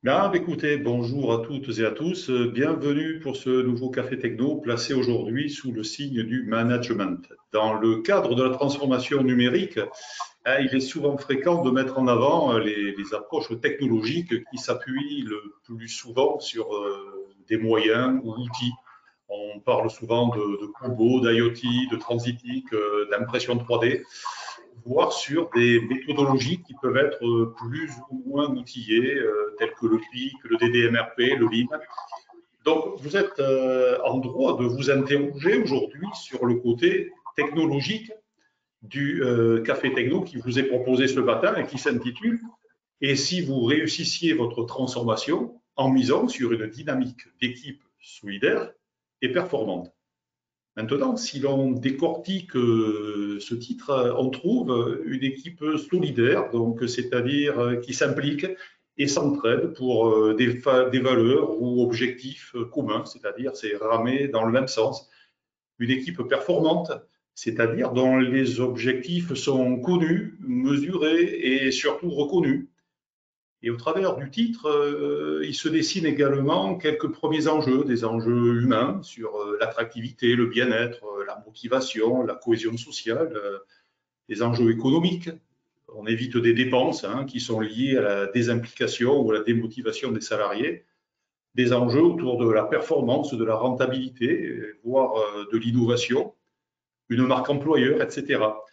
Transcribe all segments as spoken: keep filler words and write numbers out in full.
Bien, écoutez, bonjour à toutes et à tous. Euh, Bienvenue pour ce nouveau Café Techno placé aujourd'hui sous le signe du management. Dans le cadre de la transformation numérique, hein, il est souvent fréquent de mettre en avant euh, les, les approches technologiques qui s'appuient le plus souvent sur euh, des moyens ou outils. On parle souvent de, de cobots, d'IoT, de transitique, euh, d'impression trois D, voire sur des méthodologies qui peuvent être euh, plus ou moins outillées, euh, telles que le Q I, que le D D M R P, le Lean. Donc, vous êtes euh, en droit de vous interroger aujourd'hui sur le côté technologique du euh, Café Techno qui vous est proposé ce matin et qui s'intitule Et si vous réussissiez votre transformation en misant sur une dynamique d'équipe solidaire et performante. Maintenant, si l'on décortique euh, ce titre, euh, on trouve une équipe solidaire, donc c'est-à-dire euh, qui s'implique et s'entraide pour euh, des, des valeurs ou objectifs communs, c'est-à-dire c'est ramer dans le même sens. Une équipe performante, c'est-à-dire dont les objectifs sont connus, mesurés et surtout reconnus. Et au travers du titre, euh, il se dessine également quelques premiers enjeux, des enjeux humains sur euh, l'attractivité, le bien-être, euh, la motivation, la cohésion sociale, euh, des enjeux économiques. On évite des dépenses hein, qui sont liées à la désimplication ou à la démotivation des salariés, des enjeux autour de la performance, de la rentabilité, voire euh, de l'innovation, une marque employeur, et cetera.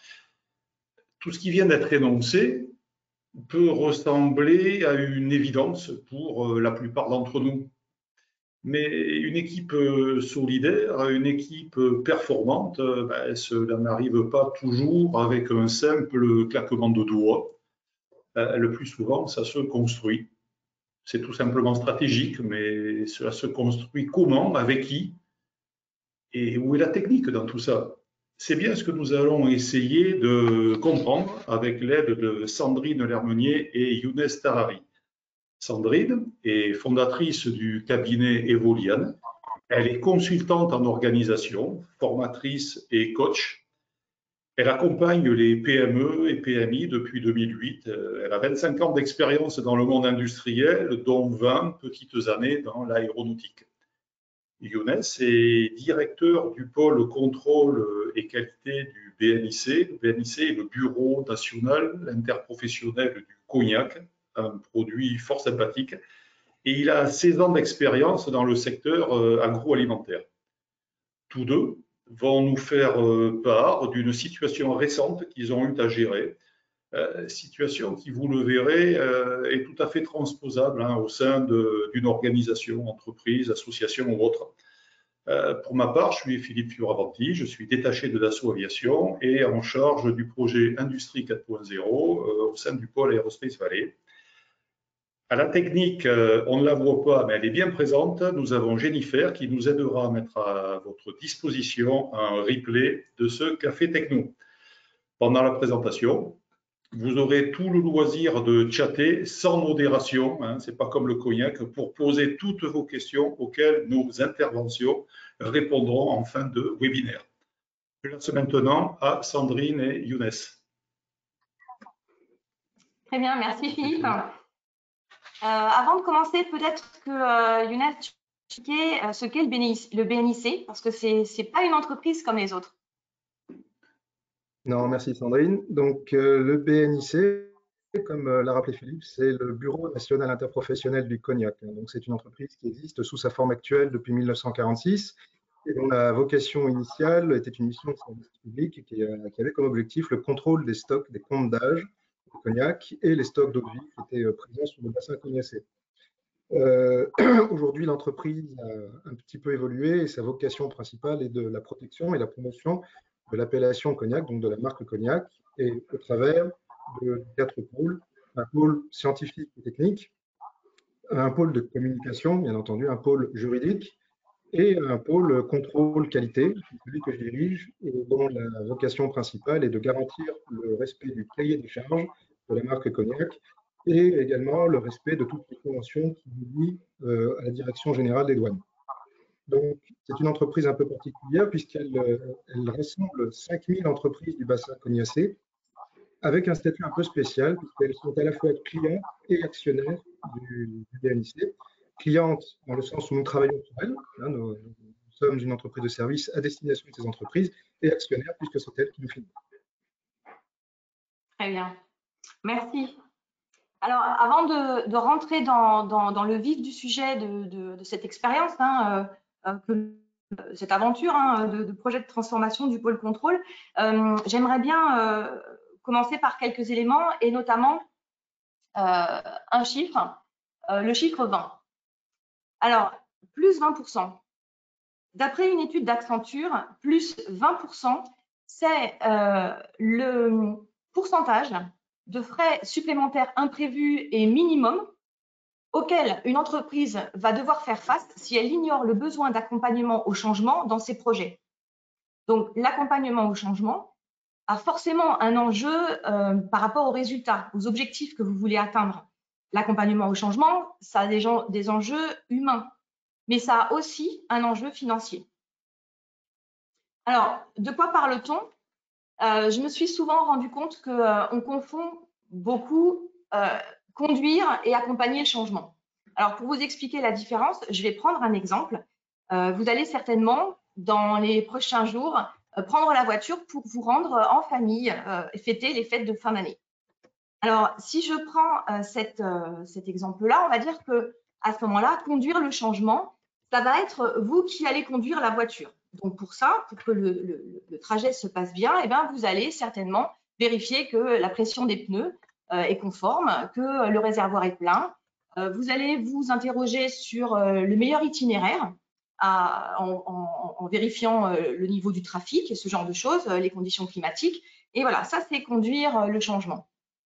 Tout ce qui vient d'être énoncé peut ressembler à une évidence pour euh, la plupart d'entre nous. Mais une équipe euh, solidaire, une équipe euh, performante, euh, ben, cela n'arrive pas toujours avec un simple claquement de doigts. Euh, Le plus souvent, ça se construit. C'est tout simplement stratégique, mais cela se construit comment, avec qui et où est la technique dans tout ça? C'est bien ce que nous allons essayer de comprendre avec l'aide de Sandrine Lermenier et Younes Tarari. Sandrine est fondatrice du cabinet Evolian. Elle est consultante en organisation, formatrice et coach. Elle accompagne les P M E et P M I depuis deux mille huit. Elle a vingt-cinq ans d'expérience dans le monde industriel, dont vingt petites années dans l'aéronautique. Younes est directeur du pôle contrôle et qualité du B N I C. Le B N I C est le Bureau national interprofessionnel du cognac, un produit fort sympathique, et il a seize ans d'expérience dans le secteur euh, agroalimentaire. Tous deux vont nous faire euh, part d'une situation récente qu'ils ont eu à gérer, euh, situation qui, vous le verrez, euh, est tout à fait transposable hein, au sein d'une organisation, entreprise, association ou autre. Euh, pour ma part, je suis Philippe Fioravanti, je suis détaché de Dassault Aviation et en charge du projet Industrie quatre point zéro euh, au sein du pôle Aerospace Valley. À la technique, euh, on ne la voit pas, mais elle est bien présente. Nous avons Jennifer qui nous aidera à mettre à votre disposition un replay de ce Café Techno. Pendant la présentation, vous aurez tout le loisir de chatter sans modération, hein, ce n'est pas comme le cognac, pour poser toutes vos questions auxquelles nos interventions répondront en fin de webinaire. Je laisse maintenant à Sandrine et Younes. Très bien, merci Philippe. Euh, avant de commencer, peut-être que euh, Younes, tu peux expliquer euh, ce qu'est le B N I C, parce que ce n'est pas une entreprise comme les autres. Non, merci Sandrine. Donc, euh, le B N I C, comme euh, l'a rappelé Philippe, c'est le Bureau national interprofessionnel du cognac. Donc, c'est une entreprise qui existe sous sa forme actuelle depuis mille neuf cent quarante-six et dont la vocation initiale était une mission de service public qui, euh, qui avait comme objectif le contrôle des stocks, des comptes d'âge du cognac et les stocks d'eau de vie qui étaient euh, présents sur le bassin cognacé. Euh, Aujourd'hui, l'entreprise a un petit peu évolué et sa vocation principale est de la protection et la promotion de l'appellation cognac, donc de la marque cognac, et au travers de quatre pôles, un pôle scientifique et technique, un pôle de communication, bien entendu, un pôle juridique et un pôle contrôle qualité, celui que je dirige, et dont la vocation principale est de garantir le respect du cahier des charges de la marque cognac et également le respect de toutes les conventions qui nous lient euh, à la Direction générale des douanes. Donc, c'est une entreprise un peu particulière puisqu'elle elle rassemble cinq mille entreprises du bassin cognacé avec un statut un peu spécial puisqu'elles sont à la fois clients et actionnaires du, du B N I C. Cliente, dans le sens où nous travaillons pour elles. Hein, nous, nous sommes une entreprise de service à destination de ces entreprises, et actionnaire, puisque c'est elles qui nous financent. Très bien. Merci. Alors, avant de, de rentrer dans, dans, dans le vif du sujet de, de, de cette expérience, hein, euh, que, cette aventure hein, de, de projet de transformation du pôle contrôle, euh, j'aimerais bien euh, commencer par quelques éléments et notamment euh, un chiffre, euh, le chiffre vingt. Alors, plus vingt pour cent. D'après une étude d'Accenture, plus vingt pour cent, c'est euh, le pourcentage de frais supplémentaires imprévus et minimum auxquels une entreprise va devoir faire face si elle ignore le besoin d'accompagnement au changement dans ses projets. Donc, l'accompagnement au changement a forcément un enjeu euh, par rapport aux résultats, aux objectifs que vous voulez atteindre. L'accompagnement au changement, ça a des, gens, des enjeux humains, mais ça a aussi un enjeu financier. Alors, de quoi parle-t-on? euh, Je me suis souvent rendu compte qu'on euh, confond beaucoup euh, conduire et accompagner le changement. Alors, pour vous expliquer la différence, je vais prendre un exemple. Euh, vous allez certainement, dans les prochains jours, euh, prendre la voiture pour vous rendre en famille euh, et fêter les fêtes de fin d'année. Alors, si je prends euh, cette, euh, cet exemple-là, on va dire que à ce moment-là, conduire le changement, ça va être vous qui allez conduire la voiture. Donc, pour ça, pour que le, le, le trajet se passe bien, eh bien, vous allez certainement vérifier que la pression des pneus euh, est conforme, que le réservoir est plein. Euh, vous allez vous interroger sur euh, le meilleur itinéraire à, en, en, en vérifiant euh, le niveau du trafic et ce genre de choses, euh, les conditions climatiques. Et voilà, ça, c'est conduire euh, le changement.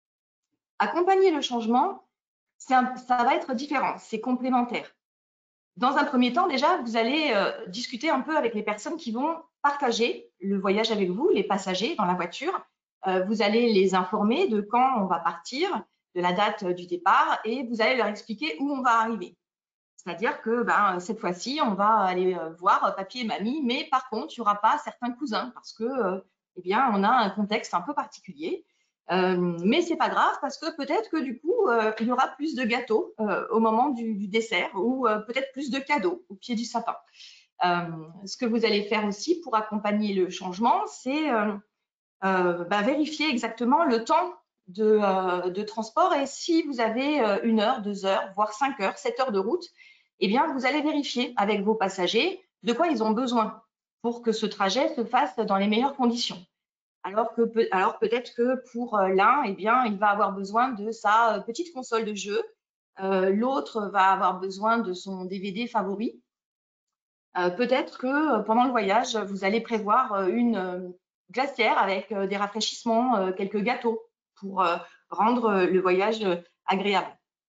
Accompagner le changement, un, ça va être différent, c'est complémentaire. Dans un premier temps, déjà, vous allez euh, discuter un peu avec les personnes qui vont partager le voyage avec vous, les passagers dans la voiture. Euh, vous allez les informer de quand on va partir, de la date du départ, et vous allez leur expliquer où on va arriver. C'est-à-dire que ben, cette fois-ci, on va aller voir papy et mamie, mais par contre, il n'y aura pas certains cousins parce que, euh, eh bien, on a un contexte un peu particulier. Euh, mais c'est pas grave parce que peut-être que du coup, euh, il y aura plus de gâteaux euh, au moment du, du dessert ou euh, peut-être plus de cadeaux au pied du sapin. Euh, ce que vous allez faire aussi pour accompagner le changement, c'est euh, euh, bah, vérifier exactement le temps de, euh, de transport et si vous avez euh, une heure, deux heures, voire cinq heures, sept heures de route, eh bien, vous allez vérifier avec vos passagers de quoi ils ont besoin pour que ce trajet se fasse dans les meilleures conditions. Alors que peut, alors peut-être que pour l'un, eh bien, il va avoir besoin de sa petite console de jeu. Euh, L'autre va avoir besoin de son D V D favori. Euh, peut-être que pendant le voyage, vous allez prévoir une glacière avec des rafraîchissements, quelques gâteaux pour rendre le voyage agréable.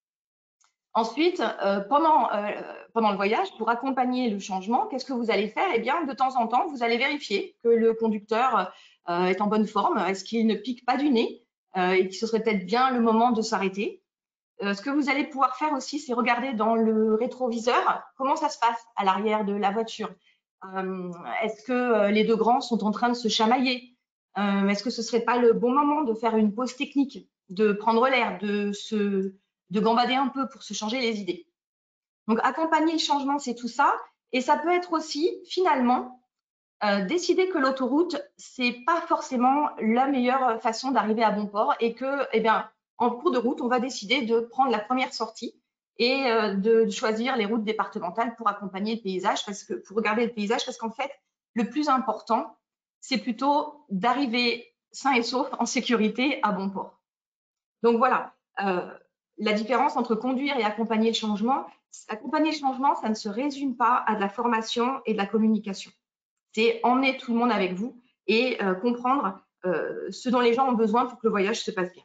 Ensuite, euh, pendant, euh, pendant le voyage, pour accompagner le changement, qu'est-ce que vous allez faire? Eh bien, de temps en temps, vous allez vérifier que le conducteur euh, est en bonne forme, est-ce qu'il ne pique pas du nez euh, et que ce serait peut-être bien le moment de s'arrêter. Euh, ce que vous allez pouvoir faire aussi, c'est regarder dans le rétroviseur comment ça se passe à l'arrière de la voiture. Euh, est-ce que les deux grands sont en train de se chamailler? euh, Est-ce que ce ne serait pas le bon moment de faire une pause technique, de prendre l'air, de se de gambader un peu pour se changer les idées. Donc, accompagner le changement, c'est tout ça. Et ça peut être aussi, finalement, euh, décider que l'autoroute, c'est pas forcément la meilleure façon d'arriver à bon port et que, eh bien, en cours de route, on va décider de prendre la première sortie et euh, de choisir les routes départementales pour accompagner le paysage, parce que, pour regarder le paysage, parce qu'en fait, le plus important, c'est plutôt d'arriver sain et sauf, en sécurité, à bon port. Donc, voilà. Euh, La différence entre conduire et accompagner le changement, accompagner le changement, ça ne se résume pas à de la formation et de la communication. C'est emmener tout le monde avec vous et euh, comprendre euh, ce dont les gens ont besoin pour que le voyage se passe bien.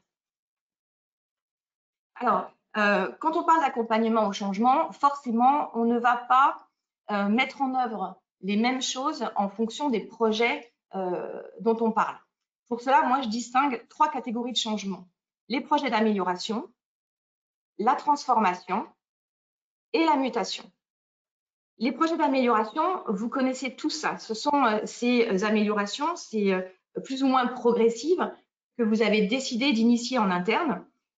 Alors, euh, quand on parle d'accompagnement au changement, forcément, on ne va pas euh, mettre en œuvre les mêmes choses en fonction des projets euh, dont on parle. Pour cela, moi, je distingue trois catégories de changement. Les projets d'amélioration, la transformation et la mutation. Les projets d'amélioration, vous connaissez tout ça. Ce sont euh, ces améliorations, c'est euh, plus ou moins progressives que vous avez décidé d'initier en interne.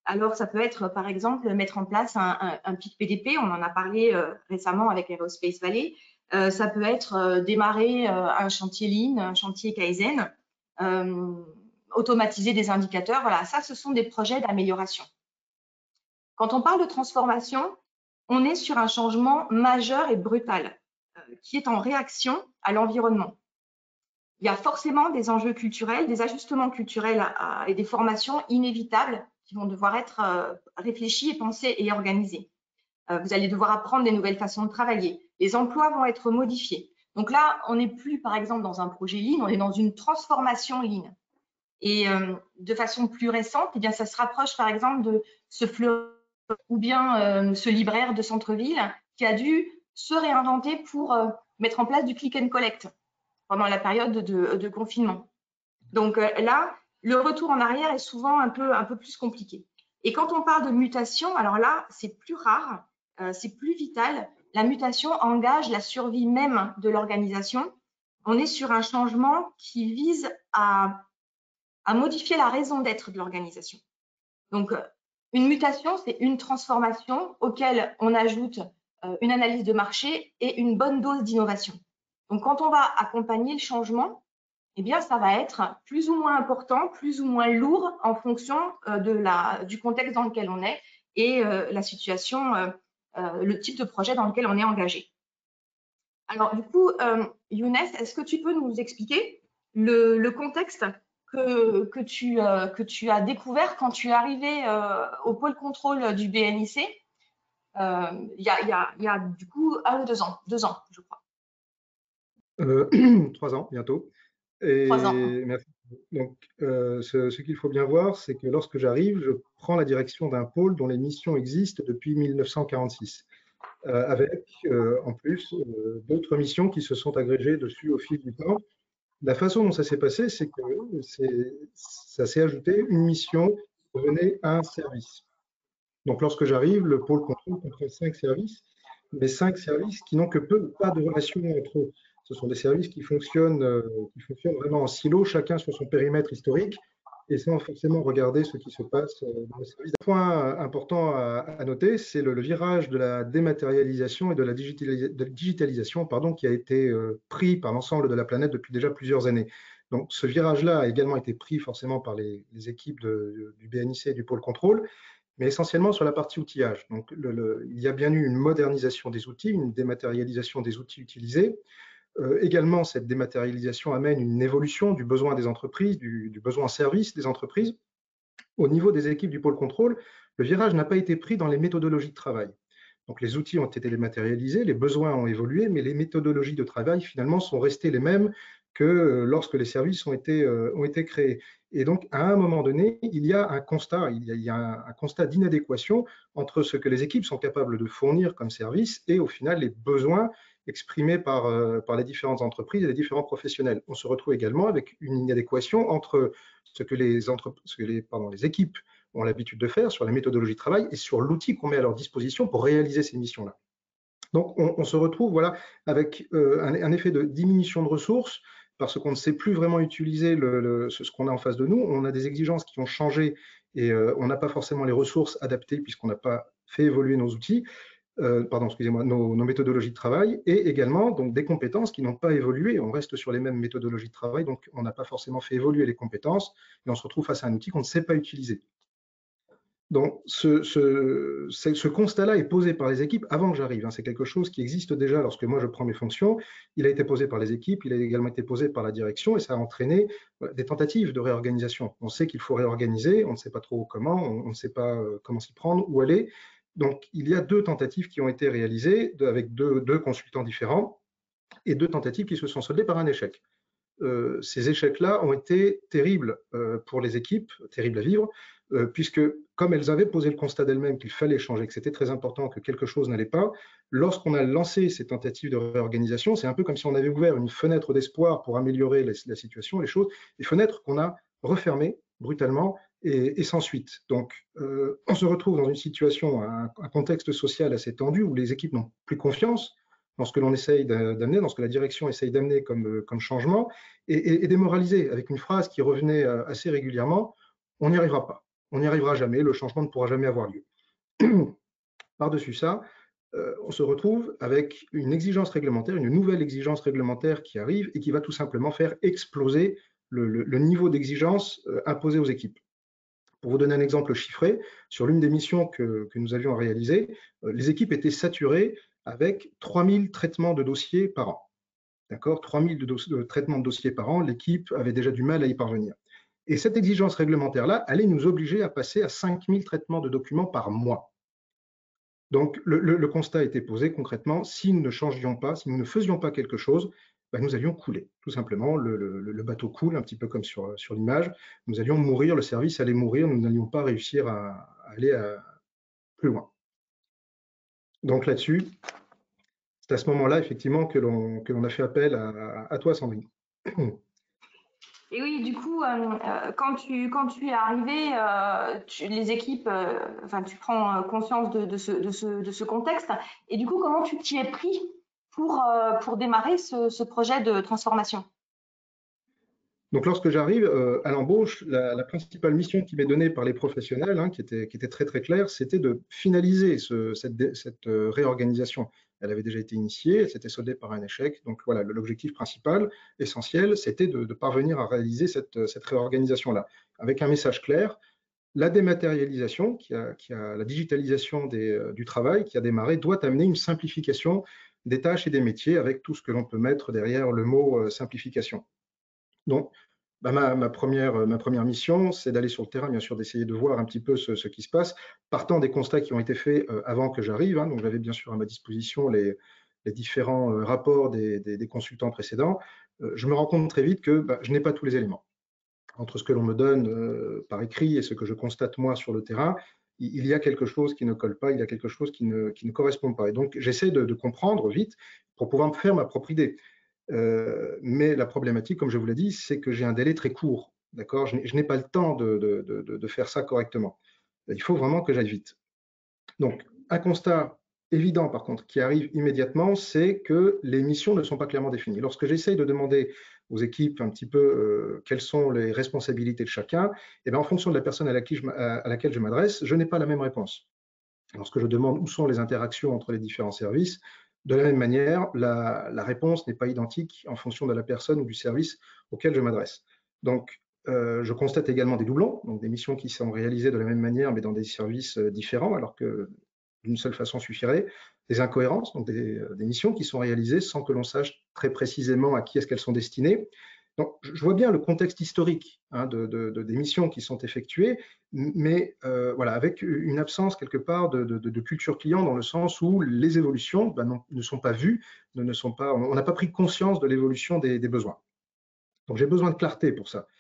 Alors, ça peut être, par exemple, mettre en place un, un, un pic P D P. On en a parlé euh, récemment avec Aerospace Valley. Euh, ça peut être euh, démarrer euh, un chantier Lean, un chantier Kaizen, euh, automatiser des indicateurs. Voilà, ça, ce sont des projets d'amélioration. Quand on parle de transformation, on est sur un changement majeur et brutal euh, qui est en réaction à l'environnement. Il y a forcément des enjeux culturels, des ajustements culturels à, à, et des formations inévitables qui vont devoir être euh, réfléchies et pensées et organisées. Euh, vous allez devoir apprendre des nouvelles façons de travailler. Les emplois vont être modifiés. Donc là, on n'est plus, par exemple, dans un projet Lean, on est dans une transformation Lean. Et euh, de façon plus récente, eh bien, ça se rapproche, par exemple, de ce fleur ou bien euh, ce libraire de centre-ville qui a dû se réinventer pour euh, mettre en place du click and collect pendant la période de, de confinement. Donc euh, là, le retour en arrière est souvent un peu, un peu plus compliqué. Et quand on parle de mutation, alors là, c'est plus rare, euh, c'est plus vital. La mutation engage la survie même de l'organisation. On est sur un changement qui vise à, à modifier la raison d'être de l'organisation. Donc, une mutation, c'est une transformation auquel on ajoute euh, une analyse de marché et une bonne dose d'innovation. Donc, quand on va accompagner le changement, eh bien, ça va être plus ou moins important, plus ou moins lourd en fonction euh, de la, du contexte dans lequel on est et euh, la situation, euh, euh, le type de projet dans lequel on est engagé. Alors, du coup, euh, Younes, est-ce que tu peux nous expliquer le, le contexte que, que, tu, euh, que tu as découvert quand tu es arrivé euh, au pôle contrôle du B N I C euh, il, y a, il, y a, il y a du coup un ou deux ans, deux ans, je crois. Euh, trois ans bientôt. Et Trois ans. merci. Donc, euh, ce, ce qu'il faut bien voir, c'est que lorsque j'arrive, je prends la direction d'un pôle dont les missions existent depuis mille neuf cent quarante-six, euh, avec euh, en plus euh, d'autres missions qui se sont agrégées dessus au fil du temps. La façon dont ça s'est passé, c'est que ça s'est ajouté une mission qui devenait un service. Donc, lorsque j'arrive, le pôle contrôle comprend cinq services, mais cinq services qui n'ont que peu ou pas de relation entre eux. Ce sont des services qui fonctionnent, euh, qui fonctionnent vraiment en silo, chacun sur son périmètre historique, et sans forcément regarder ce qui se passe dans le service. Un point important à, à noter, c'est le, le virage de la dématérialisation et de la digitalis de digitalisation pardon, qui a été euh, pris par l'ensemble de la planète depuis déjà plusieurs années. Donc, ce virage-là a également été pris forcément par les, les équipes de, du B N I C et du pôle contrôle, mais essentiellement sur la partie outillage. Donc, le, le, il y a bien eu une modernisation des outils, une dématérialisation des outils utilisés. Euh, également, cette dématérialisation amène une évolution du besoin des entreprises, du, du besoin service des entreprises. Au niveau des équipes du pôle contrôle, le virage n'a pas été pris dans les méthodologies de travail. Donc, les outils ont été dématérialisés, les besoins ont évolué, mais les méthodologies de travail, finalement, sont restées les mêmes que lorsque les services ont été, euh, ont été créés. Et donc, à un moment donné, il y a un constat, il y a, il y a un, un constat d'inadéquation entre ce que les équipes sont capables de fournir comme service et, au final, les besoins exprimés par, euh, par les différentes entreprises et les différents professionnels. On se retrouve également avec une inadéquation entre ce que les, entre, ce que les, pardon, les équipes ont l'habitude de faire sur la méthodologie de travail et sur l'outil qu'on met à leur disposition pour réaliser ces missions-là. Donc, on, on se retrouve voilà, avec euh, un, un effet de diminution de ressources parce qu'on ne sait plus vraiment utiliser le, le, ce, ce qu'on a en face de nous. On a des exigences qui ont changé et euh, on n'a pas forcément les ressources adaptées puisqu'on n'a pas fait évoluer nos outils, euh, pardon, excusez-moi, nos, nos méthodologies de travail, et également donc, des compétences qui n'ont pas évolué. On reste sur les mêmes méthodologies de travail, donc on n'a pas forcément fait évoluer les compétences et on se retrouve face à un outil qu'on ne sait pas utiliser. Donc, ce, ce, ce constat-là est posé par les équipes avant que j'arrive. Hein. C'est quelque chose qui existe déjà lorsque moi je prends mes fonctions. Il a été posé par les équipes, il a également été posé par la direction et ça a entraîné des tentatives de réorganisation. On sait qu'il faut réorganiser, on ne sait pas trop comment, on ne sait pas comment s'y prendre, où aller. Donc, il y a deux tentatives qui ont été réalisées avec deux, deux consultants différents et deux tentatives qui se sont soldées par un échec. Euh, ces échecs-là ont été terribles euh, pour les équipes, terribles à vivre, euh, puisque comme elles avaient posé le constat d'elles-mêmes qu'il fallait changer, que c'était très important, que quelque chose n'allait pas, lorsqu'on a lancé ces tentatives de réorganisation, c'est un peu comme si on avait ouvert une fenêtre d'espoir pour améliorer la, la situation, les choses, des fenêtres qu'on a refermées brutalement et, et sans suite. Donc, euh, on se retrouve dans une situation, un, un contexte social assez tendu où les équipes n'ont plus confiance dans ce que l'on essaye d'amener, dans ce que la direction essaye d'amener comme, comme changement, et, et, et démoralisé, avec une phrase qui revenait assez régulièrement, on n'y arrivera pas. on n'y arrivera jamais, le changement ne pourra jamais avoir lieu. Par-dessus ça, euh, on se retrouve avec une exigence réglementaire, une nouvelle exigence réglementaire qui arrive et qui va tout simplement faire exploser le, le, le niveau d'exigence euh, imposé aux équipes. Pour vous donner un exemple chiffré, sur l'une des missions que, que nous avions à réaliser, euh, les équipes étaient saturées avec trois mille traitements de dossiers par an. D'accord, trois mille de, de traitements de dossiers par an, l'équipe avait déjà du mal à y parvenir. Et cette exigence réglementaire-là allait nous obliger à passer à cinq mille traitements de documents par mois. Donc, le, le, le constat était posé concrètement, si nous ne changions pas, si nous ne faisions pas quelque chose, ben, nous allions couler, tout simplement. Le, le, le bateau coule, un petit peu comme sur, sur l'image. Nous allions mourir, le service allait mourir, nous n'allions pas réussir à, à aller à, plus loin. Donc là-dessus, c'est à ce moment-là, effectivement, que l'on que l'on a fait appel à, à toi, Sandrine. Et oui, du coup, euh, quand, tu, quand tu es arrivé, euh, tu, les équipes, euh, enfin, tu prends conscience de, de, ce, de, ce, de ce contexte. Et du coup, comment tu t'y es pris pour, euh, pour démarrer ce, ce projet de transformation? Donc, lorsque j'arrive euh, à l'embauche, la, la principale mission qui m'est donnée par les professionnels, hein, qui, était, qui était très très claire, c'était de finaliser ce, cette, cette euh, réorganisation. Elle avait déjà été initiée, elle s'était soldée par un échec. Donc voilà, l'objectif principal, essentiel, c'était de, de parvenir à réaliser cette, cette réorganisation-là, avec un message clair. La dématérialisation, qui a, qui a la digitalisation des, euh, du travail qui a démarré, doit amener une simplification des tâches et des métiers, avec tout ce que l'on peut mettre derrière le mot euh, simplification. Donc, bah, ma, ma, première, ma première mission, c'est d'aller sur le terrain, bien sûr, d'essayer de voir un petit peu ce, ce qui se passe, partant des constats qui ont été faits euh, avant que j'arrive. Hein, donc, j'avais bien sûr à ma disposition les, les différents euh, rapports des, des, des consultants précédents. Euh, je me rends compte très vite que bah, je n'ai pas tous les éléments. Entre ce que l'on me donne euh, par écrit et ce que je constate moi sur le terrain, il, il y a quelque chose qui ne colle pas, il y a quelque chose qui ne, qui ne correspond pas. Et donc, j'essaie de, de comprendre vite pour pouvoir me faire ma propre idée. Euh, mais la problématique, comme je vous l'ai dit, c'est que j'ai un délai très court. D'accord, je n'ai pas le temps de, de, de, de faire ça correctement. Il faut vraiment que j'aille vite. Donc, un constat évident, par contre, qui arrive immédiatement, c'est que les missions ne sont pas clairement définies. Lorsque j'essaye de demander aux équipes un petit peu euh, quelles sont les responsabilités de chacun, et bien, en fonction de la personne à laquelle je, à laquelle je m'adresse, je n'ai pas la même réponse. Lorsque je demande où sont les interactions entre les différents services, de la même manière, la, la réponse n'est pas identique en fonction de la personne ou du service auquel je m'adresse. Donc, euh, je constate également des doublons, donc des missions qui sont réalisées de la même manière, mais dans des services différents, alors que d'une seule façon suffirait. Des incohérences, donc des, des missions qui sont réalisées sans que l'on sache très précisément à qui est-ce qu'elles sont destinées. Donc, je vois bien le contexte historique hein, de, de, de, des missions qui sont effectuées, mais euh, voilà, avec une absence quelque part de, de, de culture client dans le sens où les évolutions ben, non, ne sont pas vues, ne, ne sont pas, on n'a pas pris conscience de l'évolution des, des besoins. Donc, j'ai besoin de clarté pour ça.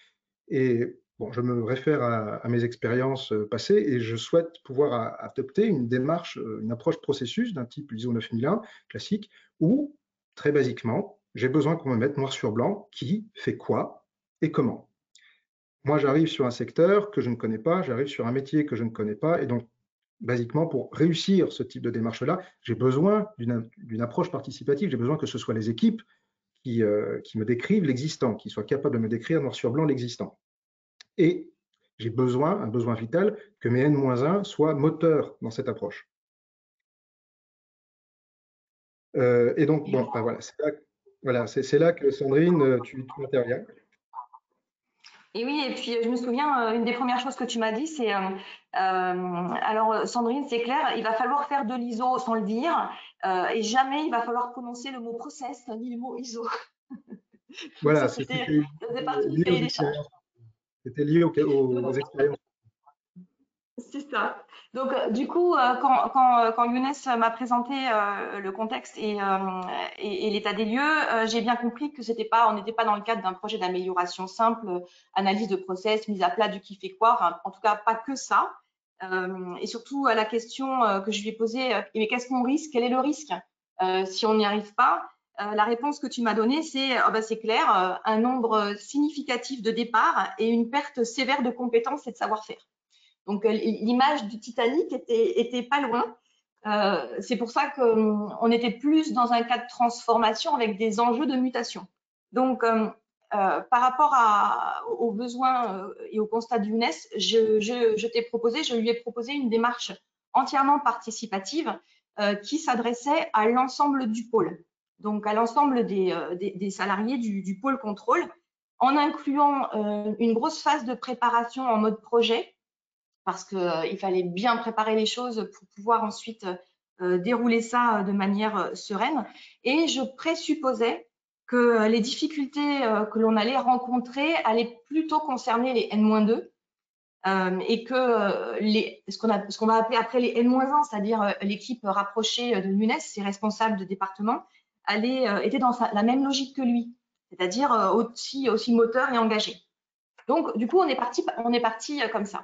Et bon, je me réfère à, à mes expériences passées et je souhaite pouvoir adopter une démarche, une approche processus d'un type I S O neuf mille un classique où, très basiquement, j'ai besoin qu'on me mette noir sur blanc qui fait quoi et comment. Moi, j'arrive sur un secteur que je ne connais pas, j'arrive sur un métier que je ne connais pas et donc, basiquement, pour réussir ce type de démarche-là, j'ai besoin d'une approche participative, j'ai besoin que ce soit les équipes qui, euh, qui me décrivent l'existant, qui soient capables de me décrire noir sur blanc l'existant. Et j'ai besoin, un besoin vital, que mes N moins un soient moteurs dans cette approche. Euh, et donc, bon, ben voilà, c'est là, voilà, c'est là que Sandrine, tu, tu interviens. Et oui, et puis je me souviens, une des premières choses que tu m'as dit, c'est, euh, euh, alors Sandrine, c'est clair, il va falloir faire de l'I S O sans le dire, euh, et jamais il va falloir prononcer le mot process ni le mot I S O. Voilà, c'était lié aux expériences. C'était lié aux, aux, aux expériences. C'est ça. Donc, euh, du coup, euh, quand, quand, quand Younes m'a présenté euh, le contexte et, euh, et, et l'état des lieux, euh, j'ai bien compris que c'était pas, on n'était pas dans le cadre d'un projet d'amélioration simple, analyse de process, mise à plat du qui fait quoi. Enfin, en tout cas, pas que ça. Euh, et surtout à la question euh, que je lui ai posée, euh, mais qu'est-ce qu'on risque? Quel est le risque euh, si on n'y arrive pas? Euh, la réponse que tu m'as donnée, c'est oh ben, c'est clair, euh, un nombre significatif de départs et une perte sévère de compétences et de savoir-faire. Donc, l'image du Titanic était, était pas loin. Euh, c'est pour ça qu'on était plus dans un cas de transformation avec des enjeux de mutation. Donc, euh, euh, par rapport à, aux besoins euh, et au constat du Younes, je, je, je t'ai proposé, je lui ai proposé une démarche entièrement participative euh, qui s'adressait à l'ensemble du pôle, donc à l'ensemble des, euh, des, des salariés du, du pôle contrôle, en incluant euh, une grosse phase de préparation en mode projet, parce qu'il euh, fallait bien préparer les choses pour pouvoir ensuite euh, dérouler ça de manière euh, sereine. Et je présupposais que les difficultés euh, que l'on allait rencontrer allaient plutôt concerner les N deux euh, et que euh, les, ce qu'on ce qu'on va appeler après les N un, c'est-à-dire euh, l'équipe rapprochée de Younes, ses responsables de département, allait, euh, était dans sa, la même logique que lui, c'est-à-dire euh, aussi, aussi moteur et engagé. Donc, du coup, on est parti, on est parti euh, comme ça.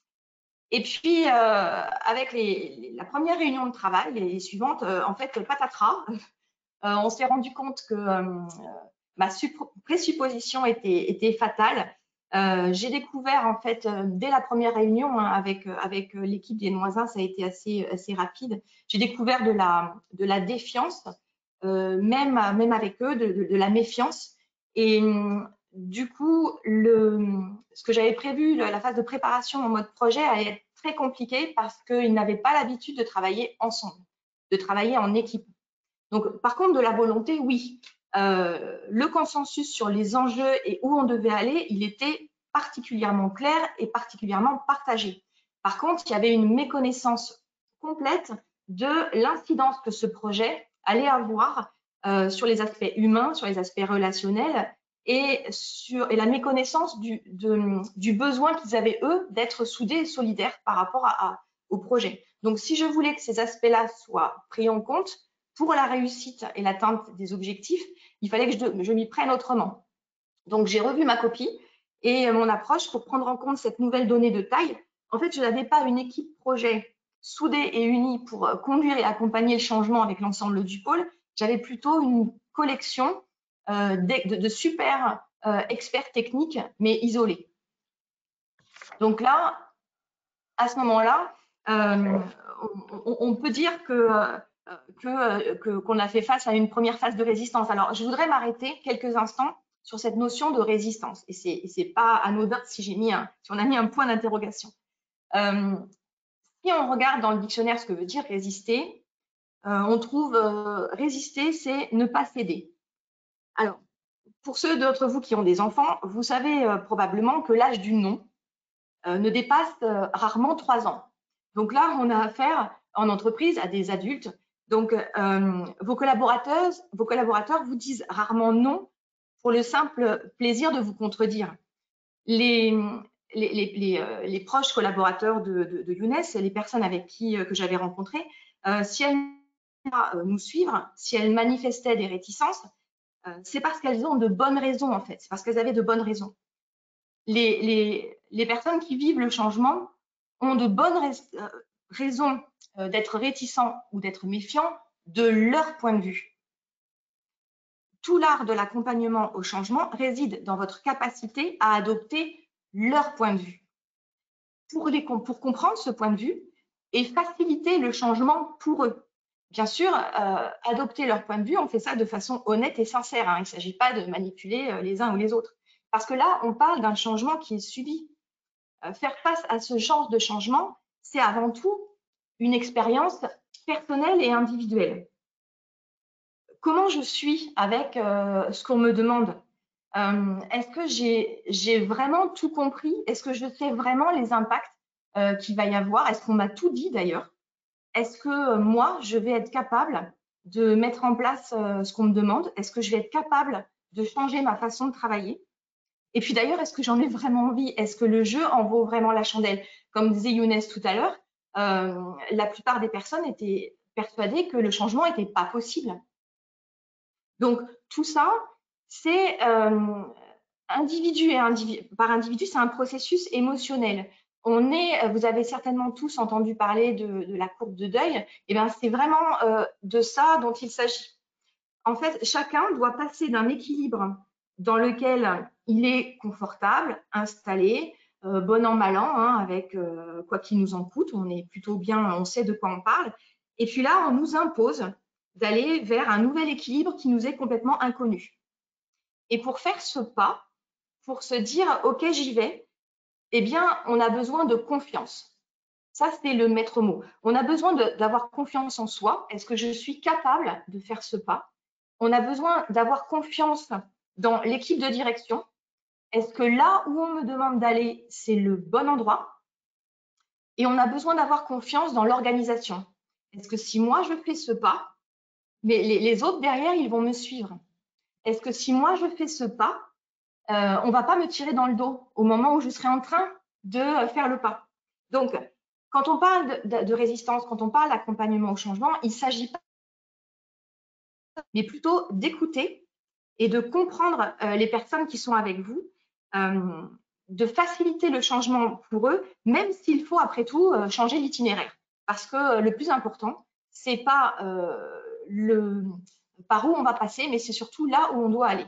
Et puis, euh, avec les, les, la première réunion de travail, les suivantes, euh, en fait, patatras, euh, on s'est rendu compte que euh, ma présupposition était, était fatale. Euh, j'ai découvert, en fait, euh, dès la première réunion, hein, avec, avec l'équipe des Noisin, ça a été assez, assez rapide, j'ai découvert de la, de la défiance, euh, même, même avec eux, de, de, de la méfiance. Et du coup, le, ce que j'avais prévu, la phase de préparation en mode projet, allait être très compliquée parce qu'ils n'avaient pas l'habitude de travailler ensemble, de travailler en équipe. Donc, par contre, de la volonté, oui. Euh, le consensus sur les enjeux et où on devait aller, il était particulièrement clair et particulièrement partagé. Par contre, il y avait une méconnaissance complète de l'incidence que ce projet allait avoir euh, sur les aspects humains, sur les aspects relationnels et, sur, et la méconnaissance du, de, du besoin qu'ils avaient, eux, d'être soudés et solidaires par rapport à, à, au projet. Donc, si je voulais que ces aspects-là soient pris en compte, pour la réussite et l'atteinte des objectifs, il fallait que je, je m'y prenne autrement. Donc, j'ai revu ma copie et mon approche pour prendre en compte cette nouvelle donnée de taille. En fait, je n'avais pas une équipe projet soudée et unie pour conduire et accompagner le changement avec l'ensemble du pôle. J'avais plutôt une collection euh, de, de, de super euh, experts techniques, mais isolés. Donc là, à ce moment-là, euh, on, on peut dire que euh, que que, qu'on a fait face à une première phase de résistance. Alors, je voudrais m'arrêter quelques instants sur cette notion de résistance. Et c'est c'est pas anodin si j'ai mis un, si on a mis un point d'interrogation. Euh, si on regarde dans le dictionnaire ce que veut dire résister, euh, on trouve euh, résister, c'est ne pas céder. Alors, pour ceux d'entre vous qui ont des enfants, vous savez euh, probablement que l'âge du non euh, ne dépasse euh, rarement trois ans. Donc là, on a affaire en entreprise à des adultes. Donc, euh, vos collaborateurs, vos collaborateurs vous disent rarement non pour le simple plaisir de vous contredire. Les, les, les, les, euh, les proches collaborateurs de, de, de Younes, les personnes avec qui euh, que j'avais rencontrées, euh, si elles euh, nous suivre, si elles manifestaient des réticences, euh, c'est parce qu'elles ont de bonnes raisons en fait. C'est parce qu'elles avaient de bonnes raisons. Les, les, les personnes qui vivent le changement ont de bonnes rais, euh, raisons euh, d'être réticents ou d'être méfiants de leur point de vue. Tout l'art de l'accompagnement au changement réside dans votre capacité à adopter leur point de vue. Pour, les, pour comprendre ce point de vue et faciliter le changement pour eux. Bien sûr, euh, adopter leur point de vue, on fait ça de façon honnête et sincère. Hein. Il ne s'agit pas de manipuler les uns ou les autres. Parce que là, on parle d'un changement qui est subi. Euh, faire face à ce genre de changement, c'est avant tout une expérience personnelle et individuelle. Comment je suis avec euh, ce qu'on me demande? euh, Est-ce que j'ai vraiment tout compris? Est-ce que je sais vraiment les impacts euh, qu'il va y avoir? Est-ce qu'on m'a tout dit d'ailleurs? Est-ce que euh, moi, je vais être capable de mettre en place euh, ce qu'on me demande? Est-ce que je vais être capable de changer ma façon de travailler? Et puis d'ailleurs, est-ce que j'en ai vraiment envie? Est-ce que le jeu en vaut vraiment la chandelle? Comme disait Younes tout à l'heure, euh, la plupart des personnes étaient persuadées que le changement n'était pas possible. Donc, tout ça, c'est euh, individu et individu, par individu, c'est un processus émotionnel. On est, vous avez certainement tous entendu parler de, de la courbe de deuil. Et bien, c'est vraiment euh, de ça dont il s'agit. En fait, chacun doit passer d'un équilibre dans lequel il est confortable, installé, euh, bon an, mal an, hein, avec euh, quoi qu'il nous en coûte. On est plutôt bien, on sait de quoi on parle. Et puis là, on nous impose d'aller vers un nouvel équilibre qui nous est complètement inconnu. Et pour faire ce pas, pour se dire « ok, j'y vais », eh bien, on a besoin de confiance. Ça, c'est le maître mot. On a besoin d'avoir confiance en soi. Est-ce que je suis capable de faire ce pas? On a besoin d'avoir confiance dans l'équipe de direction. Est-ce que là où on me demande d'aller, c'est le bon endroit? Et on a besoin d'avoir confiance dans l'organisation. Est-ce que si moi, je fais ce pas, mais les, les autres derrière, ils vont me suivre? Est-ce que si moi, je fais ce pas, euh, on ne va pas me tirer dans le dos au moment où je serai en train de faire le pas? Donc, quand on parle de, de, de résistance, quand on parle d'accompagnement au changement, il ne s'agit pas, mais plutôt d'écouter et de comprendre euh, les personnes qui sont avec vous, euh, de faciliter le changement pour eux, même s'il faut après tout euh, changer l'itinéraire. Parce que euh, le plus important, c'est pas euh, le par où on va passer, mais c'est surtout là où on doit aller.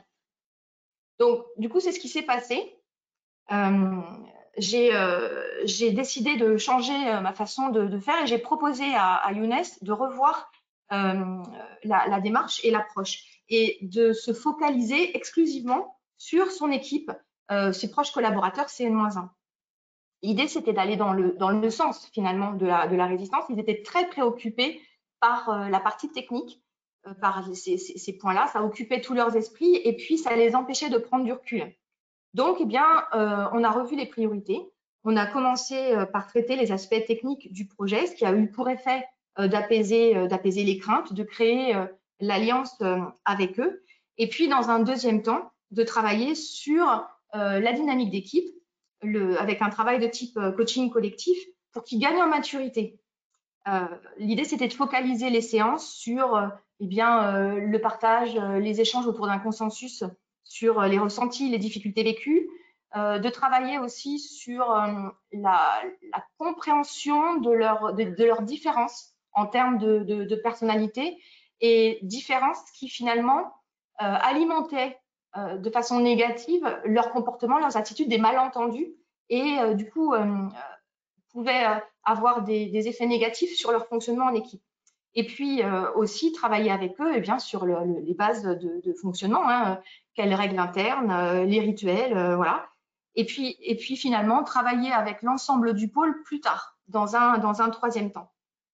Donc, du coup, c'est ce qui s'est passé. Euh, j'ai euh, décidé de changer euh, ma façon de, de faire et j'ai proposé à, à Younes de revoir euh, la, la démarche et l'approche et de se focaliser exclusivement sur son équipe, euh, ses proches collaborateurs, C N moins un. L'idée, c'était d'aller dans le, dans le sens finalement de la, de la résistance. Ils étaient très préoccupés par euh, la partie technique, euh, par ces, ces, ces points-là. Ça occupait tous leurs esprits et puis ça les empêchait de prendre du recul. Donc, eh bien, euh, on a revu les priorités. On a commencé euh, par traiter les aspects techniques du projet, ce qui a eu pour effet euh, d'apaiser euh, d'apaiser les craintes, de créer euh, l'alliance euh, avec eux. Et puis, dans un deuxième temps, de travailler sur euh, la dynamique d'équipe, avec un travail de type euh, coaching collectif pour qu'ils gagnent en maturité. Euh, L'idée, c'était de focaliser les séances sur euh, eh bien, euh, le partage, euh, les échanges autour d'un consensus sur les ressentis, les difficultés vécues, euh, de travailler aussi sur euh, la, la compréhension de leurs de, de leur différences en termes de, de, de personnalité et différences qui finalement euh, alimentaient euh, de façon négative leur comportement, leurs attitudes, des malentendus et euh, du coup euh, pouvaient euh, avoir des, des effets négatifs sur leur fonctionnement en équipe. Et puis euh, aussi travailler avec eux eh bien, sur le, le, les bases de, de fonctionnement, hein, quelles règles internes, euh, les rituels, euh, voilà. Et puis, et puis finalement travailler avec l'ensemble du pôle plus tard, dans un, dans un troisième temps.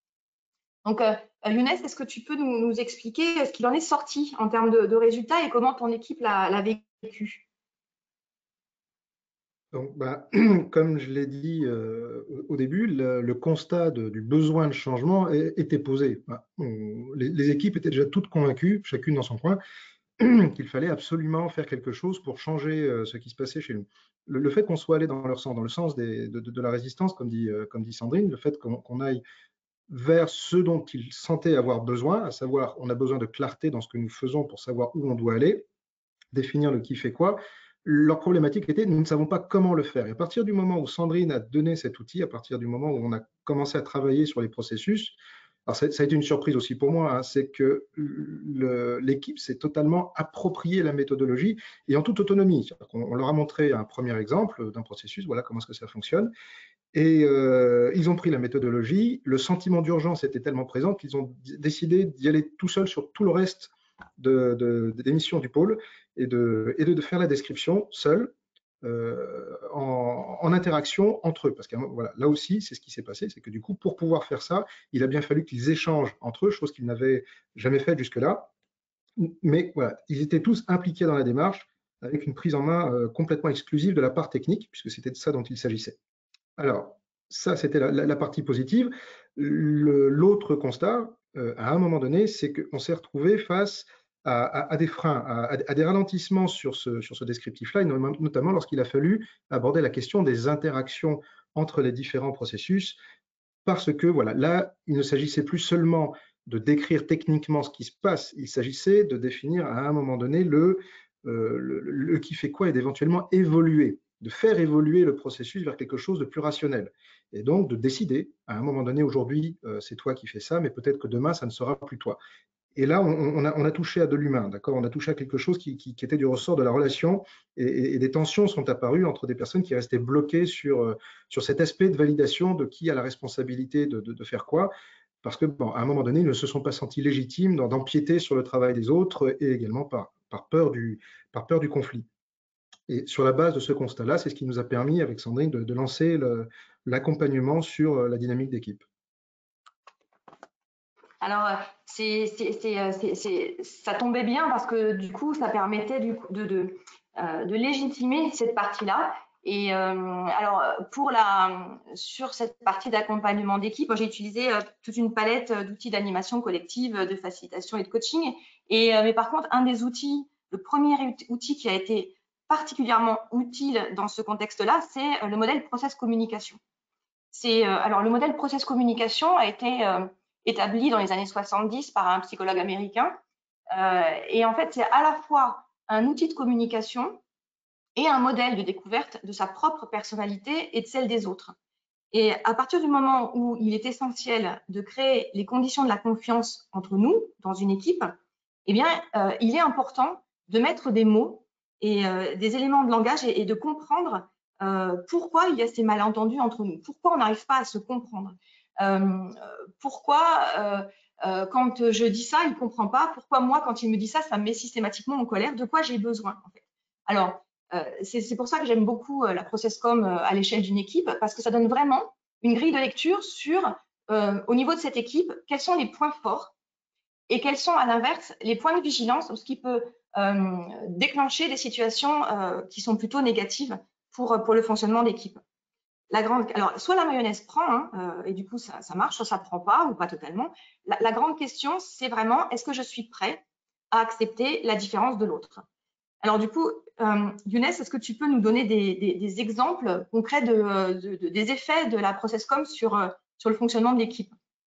Donc euh, Younes, est-ce que tu peux nous, nous expliquer ce qu'il en est sorti en termes de, de résultats et comment ton équipe l'a vécu? Donc, bah, comme je l'ai dit euh, au début, le, le constat de, du besoin de changement est, était posé. Bah, on, les, les équipes étaient déjà toutes convaincues, chacune dans son coin, qu'il fallait absolument faire quelque chose pour changer euh, ce qui se passait chez nous. Le, le fait qu'on soit allé dans leur sens, dans le sens des, de, de, la résistance, comme dit, euh, comme dit Sandrine, le fait qu'on qu'on aille vers ce dont ils sentaient avoir besoin, à savoir, on a besoin de clarté dans ce que nous faisons pour savoir où on doit aller, définir le qui fait quoi. Leur problématique était, nous ne savons pas comment le faire. Et à partir du moment où Sandrine a donné cet outil, à partir du moment où on a commencé à travailler sur les processus, alors ça, ça a été une surprise aussi pour moi, hein, c'est que l'équipe s'est totalement approprié la méthodologie et en toute autonomie. On, on leur a montré un premier exemple d'un processus, voilà comment est-ce que ça fonctionne. Et euh, ils ont pris la méthodologie. Le sentiment d'urgence était tellement présent qu'ils ont décidé d'y aller tout seul sur tout le reste de, de, des missions du pôle et de, et de, de faire la description seul euh, en, en interaction entre eux. Parce que voilà, là aussi, c'est ce qui s'est passé, c'est que du coup, pour pouvoir faire ça, il a bien fallu qu'ils échangent entre eux, chose qu'ils n'avaient jamais faite jusque-là. Mais voilà, ils étaient tous impliqués dans la démarche avec une prise en main euh, complètement exclusive de la part technique, puisque c'était de ça dont il s'agissait. Alors, ça, c'était la, la, la partie positive. L'autre constat, euh, à un moment donné, c'est qu'on s'est retrouvé face à, à, à des freins, à, à, des ralentissements sur ce, sur ce descriptif-là, notamment lorsqu'il a fallu aborder la question des interactions entre les différents processus, parce que voilà, là, il ne s'agissait plus seulement de décrire techniquement ce qui se passe, il s'agissait de définir à un moment donné le, euh, le, le qui fait quoi et d'éventuellement évoluer, de faire évoluer le processus vers quelque chose de plus rationnel. Et donc de décider, à un moment donné, aujourd'hui, euh, c'est toi qui fais ça, mais peut-être que demain, ça ne sera plus toi. Et là, on, on, a, on a touché à de l'humain, d'accord? On a touché à quelque chose qui, qui, qui était du ressort de la relation et, et, et des tensions sont apparues entre des personnes qui restaient bloquées sur, sur cet aspect de validation de qui a la responsabilité de, de, de faire quoi. Parce que, bon, à un moment donné, ils ne se sont pas sentis légitimes d'empiéter sur le travail des autres et également par, par peur du, par peur du conflit. Et sur la base de ce constat-là, c'est ce qui nous a permis, avec Sandrine, de, de lancer l'accompagnement sur la dynamique d'équipe. Alors, c'est, c'est, c'est, c'est, ça tombait bien parce que du coup, ça permettait du coup, de, de, euh, de légitimer cette partie-là. Et euh, alors, pour la, sur cette partie d'accompagnement d'équipe, j'ai utilisé euh, toute une palette d'outils d'animation collective, de facilitation et de coaching. Et, euh, mais par contre, un des outils, le premier outil qui a été particulièrement utile dans ce contexte-là, c'est le modèle process communication. C'est, euh, alors, le modèle process communication a été euh, établi dans les années soixante-dix par un psychologue américain. Euh, et en fait, c'est à la fois un outil de communication et un modèle de découverte de sa propre personnalité et de celle des autres. Et à partir du moment où il est essentiel de créer les conditions de la confiance entre nous dans une équipe, eh bien, euh, il est important de mettre des mots et euh, des éléments de langage et, et de comprendre euh, pourquoi il y a ces malentendus entre nous, pourquoi on n'arrive pas à se comprendre, euh, pourquoi euh, euh, quand je dis ça, il ne comprend pas, pourquoi moi, quand il me dit ça, ça me met systématiquement en colère, de quoi j'ai besoin en fait. Alors, euh, c'est pour ça que j'aime beaucoup euh, la process com euh, à l'échelle d'une équipe, parce que ça donne vraiment une grille de lecture sur, euh, au niveau de cette équipe, quels sont les points forts et quels sont à l'inverse les points de vigilance, ce qui peut euh, déclencher des situations euh, qui sont plutôt négatives pour, pour le fonctionnement d'équipe. La grande, alors, soit la mayonnaise prend, hein, euh, et du coup ça, ça marche, soit ça ne prend pas ou pas totalement. La, la grande question, c'est vraiment, est-ce que je suis prêt à accepter la différence de l'autre? Alors du coup, euh, Younes, est-ce que tu peux nous donner des, des, des exemples concrets de, de, de, des effets de la process com sur, sur le fonctionnement de l'équipe?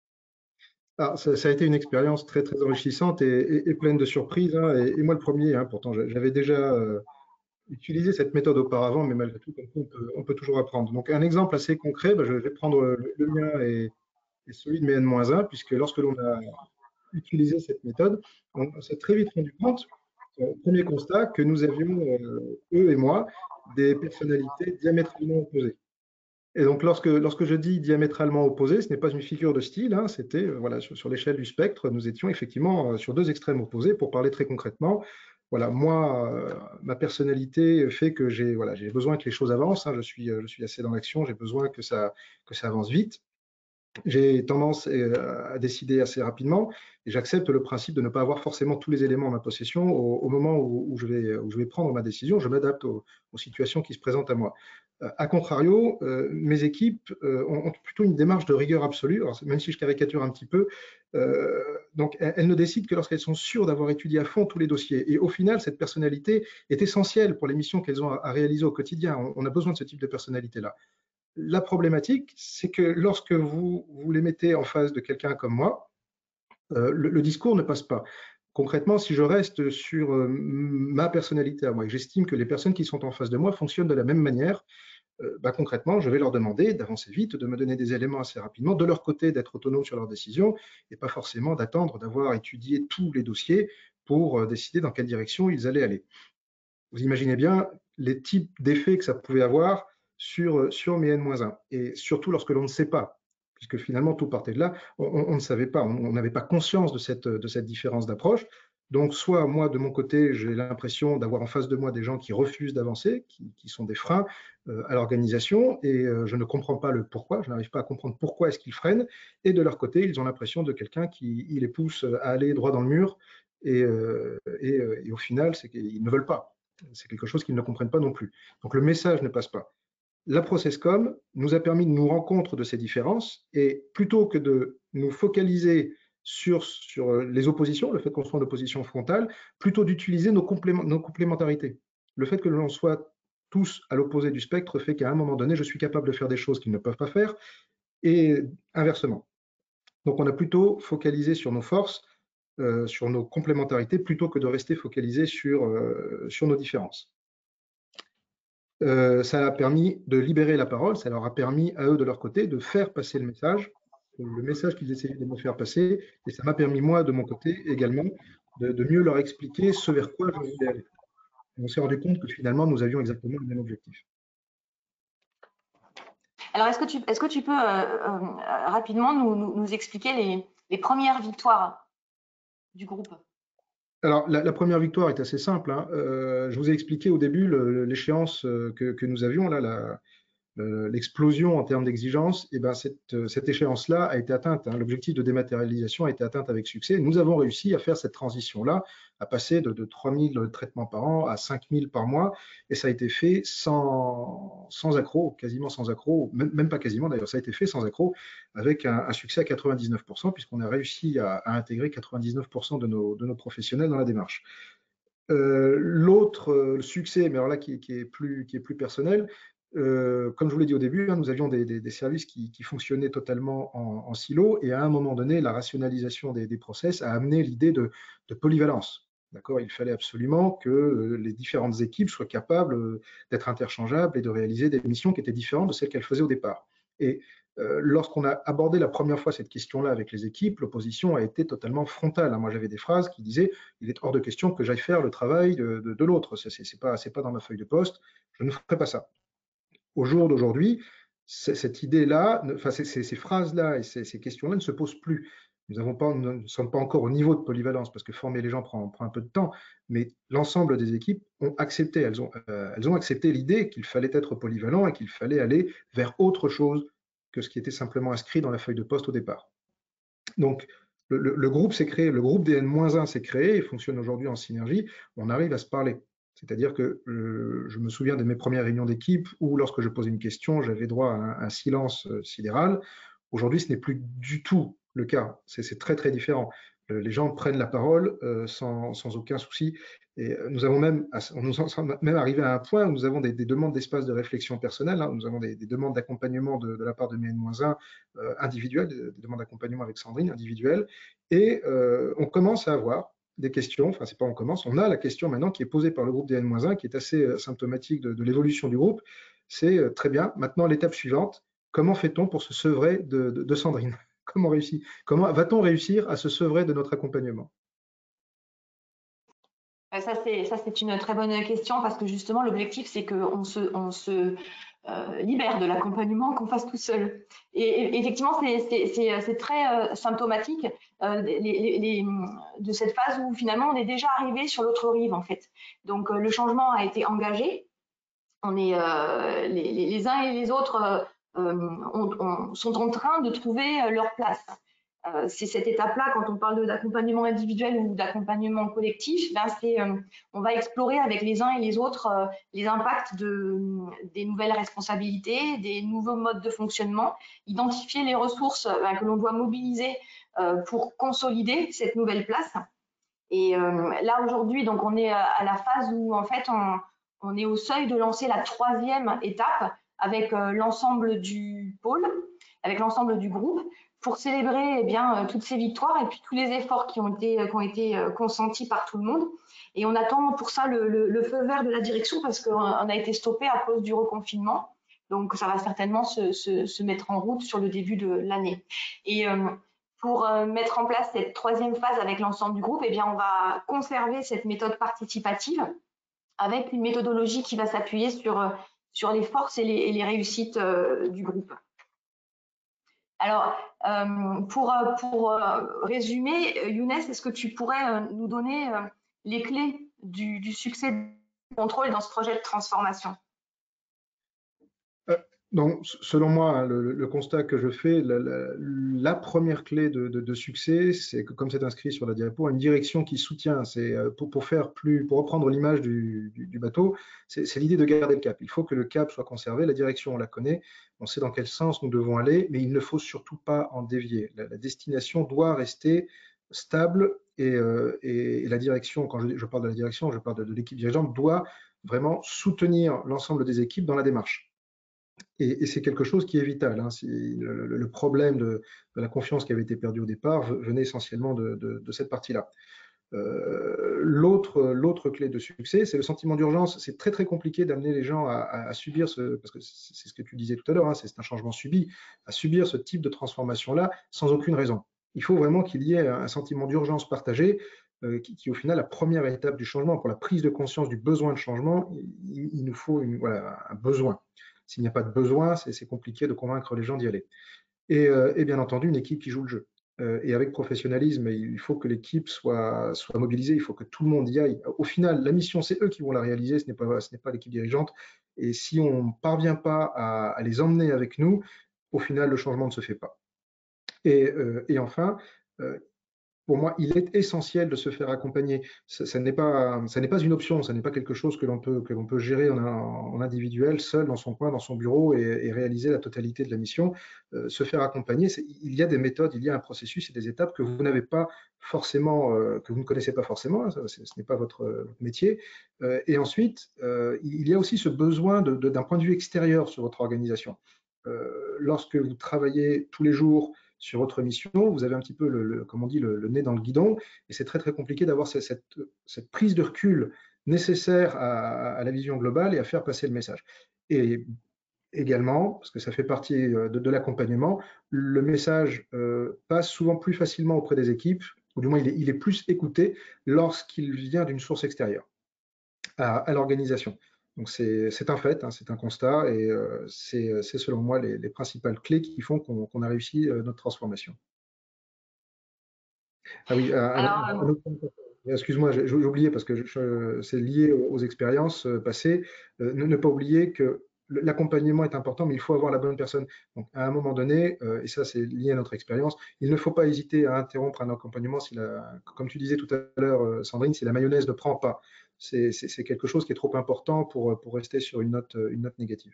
Alors, ça, ça a été une expérience très, très enrichissante et, et- et pleine de surprises, hein, et, et moi le premier, hein, pourtant j'a- j'avais déjà euh, utilisé cette méthode auparavant, mais malgré tout, comme quoi, on peut, on peut toujours apprendre. Donc un exemple assez concret, bah, je vais prendre le, le mien et, et celui de mes N un, puisque lorsque l'on a utilisé cette méthode, on, on s'est très vite rendu compte, euh, premier constat, que nous avions, euh, eux et moi, des personnalités diamétralement opposées. Et donc, lorsque, lorsque je dis diamétralement opposé, ce n'est pas une figure de style, hein, c'était, euh, voilà, sur, sur l'échelle du spectre, nous étions effectivement euh, sur deux extrêmes opposés. Pour parler très concrètement, voilà, moi, euh, ma personnalité fait que j'ai voilà, j'ai besoin que les choses avancent, hein, je suis, euh, je suis assez dans l'action, j'ai besoin que ça, que ça avance vite. J'ai tendance euh, à décider assez rapidement et j'accepte le principe de ne pas avoir forcément tous les éléments en ma possession au, au moment où, où, je vais, où je vais prendre ma décision. Je m'adapte aux, aux situations qui se présentent à moi. Euh, a contrario, euh, mes équipes euh, ont, ont plutôt une démarche de rigueur absolue, alors, même si je caricature un petit peu. Euh, donc, elles, elles ne décident que lorsqu'elles sont sûres d'avoir étudié à fond tous les dossiers. Et au final, cette personnalité est essentielle pour les missions qu'elles ont à, à réaliser au quotidien. On, on a besoin de ce type de personnalité-là. La problématique, c'est que lorsque vous, vous les mettez en face de quelqu'un comme moi, euh, le, le discours ne passe pas. Concrètement, si je reste sur euh, ma personnalité à moi et que j'estime que les personnes qui sont en face de moi fonctionnent de la même manière, euh, bah, concrètement, je vais leur demander d'avancer vite, de me donner des éléments assez rapidement, de leur côté d'être autonome sur leurs décisions et pas forcément d'attendre d'avoir étudié tous les dossiers pour euh, décider dans quelle direction ils allaient aller. Vous imaginez bien les types d'effets que ça pouvait avoir sur, sur mes N un. Et surtout lorsque l'on ne sait pas, puisque finalement tout partait de là, on, on ne savait pas, on n'avait pas conscience de cette, de cette différence d'approche. Donc, soit moi, de mon côté, j'ai l'impression d'avoir en face de moi des gens qui refusent d'avancer, qui, qui sont des freins euh, à l'organisation, et euh, je ne comprends pas le pourquoi, je n'arrive pas à comprendre pourquoi est-ce qu'ils freinent, et de leur côté, ils ont l'impression de quelqu'un qui les pousse à aller droit dans le mur, et, euh, et, et au final, c'est qu'ils ne veulent pas. C'est quelque chose qu'ils ne comprennent pas non plus. Donc le message ne passe pas. La ProcessCom nous a permis de nous rendre compte de ces différences et plutôt que de nous focaliser sur, sur les oppositions, le fait qu'on soit en opposition frontale, plutôt d'utiliser nos, complément, nos complémentarités. Le fait que l'on soit tous à l'opposé du spectre fait qu'à un moment donné, je suis capable de faire des choses qu'ils ne peuvent pas faire et inversement. Donc on a plutôt focalisé sur nos forces, euh, sur nos complémentarités, plutôt que de rester focalisé sur, euh, sur nos différences. Euh, ça a permis de libérer la parole, ça leur a permis à eux de leur côté de faire passer le message, le message qu'ils essayaient de me faire passer, et ça m'a permis moi de mon côté également de, de mieux leur expliquer ce vers quoi je voulais aller. Et on s'est rendu compte que finalement nous avions exactement le même objectif. Alors, est-ce que tu, est-ce que tu peux euh, euh, rapidement nous, nous, nous expliquer les, les premières victoires du groupe? Alors, la, la première victoire est assez simple, hein. Euh, je vous ai expliqué au début le- l'échéance euh, que, que nous avions, là, la, euh, l'explosion en termes d'exigence, et ben cette, euh, cette échéance-là a été atteinte, hein. L'objectif de dématérialisation a été atteint avec succès. Nous avons réussi à faire cette transition-là, à passer de, de trois mille traitements par an à cinq mille par mois, et ça a été fait sans, sans accroc, quasiment sans accroc, même, même pas quasiment d'ailleurs, ça a été fait sans accroc, avec un, un succès à quatre-vingt-dix-neuf pour cent, puisqu'on a réussi à, à intégrer quatre-vingt-dix-neuf pour cent de nos, de nos professionnels dans la démarche. Euh, L'autre euh, succès, mais alors là qui, qui est plus, qui est plus personnel, euh, comme je vous l'ai dit au début, hein, nous avions des, des, des services qui, qui, fonctionnaient totalement en, en, silo, et à un moment donné, la rationalisation des, des process a amené l'idée de, de polyvalence. D'accord, il fallait absolument que euh, les différentes équipes soient capables euh, d'être interchangeables et de réaliser des missions qui étaient différentes de celles qu'elles faisaient au départ. Et euh, lorsqu'on a abordé la première fois cette question-là avec les équipes, l'opposition a été totalement frontale, hein. Moi, j'avais des phrases qui disaient il est hors de question que j'aille faire le travail de, de, de l'autre. Ce n'est pas, pas dans ma feuille de poste. Je ne ferai pas ça. Au jour d'aujourd'hui, cette idée-là, enfin, ces, ces, ces phrases-là et ces, ces questions-là ne se posent plus. Nous, avons pas, nous ne sommes pas encore au niveau de polyvalence parce que former les gens prend, prend un peu de temps, mais l'ensemble des équipes ont accepté, elles ont, euh, elles ont accepté l'idée qu'il fallait être polyvalent et qu'il fallait aller vers autre chose que ce qui était simplement inscrit dans la feuille de poste au départ. Donc, le, le, le groupe s'est créé, le groupe D N moins un s'est créé et fonctionne aujourd'hui en synergie. On arrive à se parler. C'est-à-dire que euh, je me souviens de mes premières réunions d'équipe où, lorsque je posais une question, j'avais droit à un, un silence euh, sidéral. Aujourd'hui, ce n'est plus du tout le cas. C'est très, très différent. Euh, les gens prennent la parole euh, sans, sans, aucun souci. Et nous avons même, on nous sommes même arrivé à un point où nous avons des, des demandes d'espace de réflexion personnelle, hein. Nous avons des, des demandes d'accompagnement de, de, la part de mes N moins un euh, individuelles, des, des demandes d'accompagnement avec Sandrine individuelles. Et euh, on commence à avoir des questions, enfin c'est pas on commence, on a la question maintenant qui est posée par le groupe des N moins un, qui est assez euh, symptomatique de, de l'évolution du groupe. C'est euh, très bien, maintenant l'étape suivante, comment fait-on pour se sevrer de, de, de Sandrine? Comment réussit, comment va-t-on réussir à se sevrer de notre accompagnement? Ça, c'est une très bonne question parce que justement, l'objectif, c'est qu'on se, on se euh, libère de l'accompagnement qu'on fasse tout seul. Et, et effectivement, c'est très euh, symptomatique euh, les, les, les, de cette phase où finalement, on est déjà arrivé sur l'autre rive, en fait. Donc, euh, le changement a été engagé. On est, euh, les, les uns et les autres euh, on, on, sont en train de trouver leur place. Euh, c'est cette étape-là, quand on parle d'accompagnement individuel ou d'accompagnement collectif, ben c'est, euh, on va explorer avec les uns et les autres euh, les impacts de, des nouvelles responsabilités, des nouveaux modes de fonctionnement, identifier les ressources ben, que l'on doit mobiliser euh, pour consolider cette nouvelle place. Et euh, là, aujourd'hui, donc on est à la phase où, en fait, on, on est au seuil de lancer la troisième étape avec euh, l'ensemble du pôle, avec l'ensemble du groupe, pour célébrer eh bien, euh, toutes ces victoires et puis tous les efforts qui ont été, qui ont été euh, consentis par tout le monde. Et on attend pour ça le, le, le feu vert de la direction parce qu'on a été stoppé à cause du reconfinement. Donc, ça va certainement se, se, se mettre en route sur le début de l'année. Et euh, pour euh, mettre en place cette troisième phase avec l'ensemble du groupe, eh bien, on va conserver cette méthode participative avec une méthodologie qui va s'appuyer sur, sur les forces et les, et les réussites euh, du groupe. Alors, euh, pour, pour euh, résumer, Younes, est-ce que tu pourrais euh, nous donner euh, les clés du, du succès du contrôle dans ce projet de transformation? euh, Donc, selon moi, hein, le, le, constat que je fais, la, la, la première clé de, de, de succès, c'est que, comme c'est inscrit sur la diapo, une direction qui soutient. C'est pour, pour faire plus, pour reprendre l'image du, du, du bateau, c'est l'idée de garder le cap. Il faut que le cap soit conservé. La direction, on la connaît, on sait dans quel sens nous devons aller, mais il ne faut surtout pas en dévier. La, la destination doit rester stable et, euh, et, et la direction, quand je, je parle de la direction, je parle de, de l'équipe dirigeante, doit vraiment soutenir l'ensemble des équipes dans la démarche. Et, et c'est quelque chose qui est vital, hein. Si le, le, problème de, de la confiance qui avait été perdue au départ venait essentiellement de, de, de cette partie-là. Euh, L'autre clé de succès, c'est le sentiment d'urgence. C'est très très compliqué d'amener les gens à, à, à subir ce, parce que c'est ce que tu disais tout à l'heure, hein, c'est un changement subi, à subir ce type de transformation-là sans aucune raison. Il faut vraiment qu'il y ait un sentiment d'urgence partagé euh, qui, qui, au final, la première étape du changement, pour la prise de conscience du besoin de changement, il, il nous faut une, voilà, un besoin. S'il n'y a pas de besoin, c'est compliqué de convaincre les gens d'y aller. Et, euh, et bien entendu, une équipe qui joue le jeu. euh, et avec professionnalisme. Il faut que l'équipe soit, soit mobilisée, il faut que tout le monde y aille. Au final, la mission, c'est eux qui vont la réaliser, ce n'est pas, ce n'est pas l'équipe dirigeante. Et si on ne parvient pas à, à les emmener avec nous, au final, le changement ne se fait pas. Et, euh, et enfin, euh, pour moi, il est essentiel de se faire accompagner. Ça, ça n'est pas, ça n'est pas une option, ça n'est pas quelque chose que l'on peut, que l'on peut gérer en, en individuel, seul, dans son coin, dans son bureau et, et réaliser la totalité de la mission. Euh, se faire accompagner, il y a des méthodes, il y a un processus et des étapes que vous n'avez pas forcément, euh, que vous ne connaissez pas forcément, hein, ça, ce n'est pas votre, votre métier. Euh, et ensuite, euh, il y a aussi ce besoin de, de, d'un point de vue extérieur sur votre organisation. Euh, lorsque vous travaillez tous les jours sur votre mission, vous avez un petit peu, le, le, comme on dit, le, le nez dans le guidon, et c'est très très compliqué d'avoir cette, cette, cette prise de recul nécessaire à, à la vision globale et à faire passer le message. Et également, parce que ça fait partie de, de l'accompagnement, le message euh, passe souvent plus facilement auprès des équipes, ou du moins il est, il est plus écouté lorsqu'il vient d'une source extérieure à, à l'organisation. Donc c'est un fait, hein, c'est un constat, et euh, c'est selon moi les, les principales clés qui font qu'on qu'on a réussi euh, notre transformation. Ah oui, un, un- Alors, un autre point. Excuse-moi, j'ai j'ai oublié parce que je- je- c'est lié aux, aux expériences euh, passées. Euh, ne, ne pas oublier que le- l'accompagnement est important, mais il faut avoir la bonne personne. Donc, à un moment donné, euh, et ça c'est lié à notre expérience, il ne faut pas hésiter à interrompre un accompagnement si la, comme tu disais tout à l'heure, euh, Sandrine, si la mayonnaise ne prend pas. C'est c'est- c'est quelque chose qui est trop important pour, pour rester sur une note, une note négative.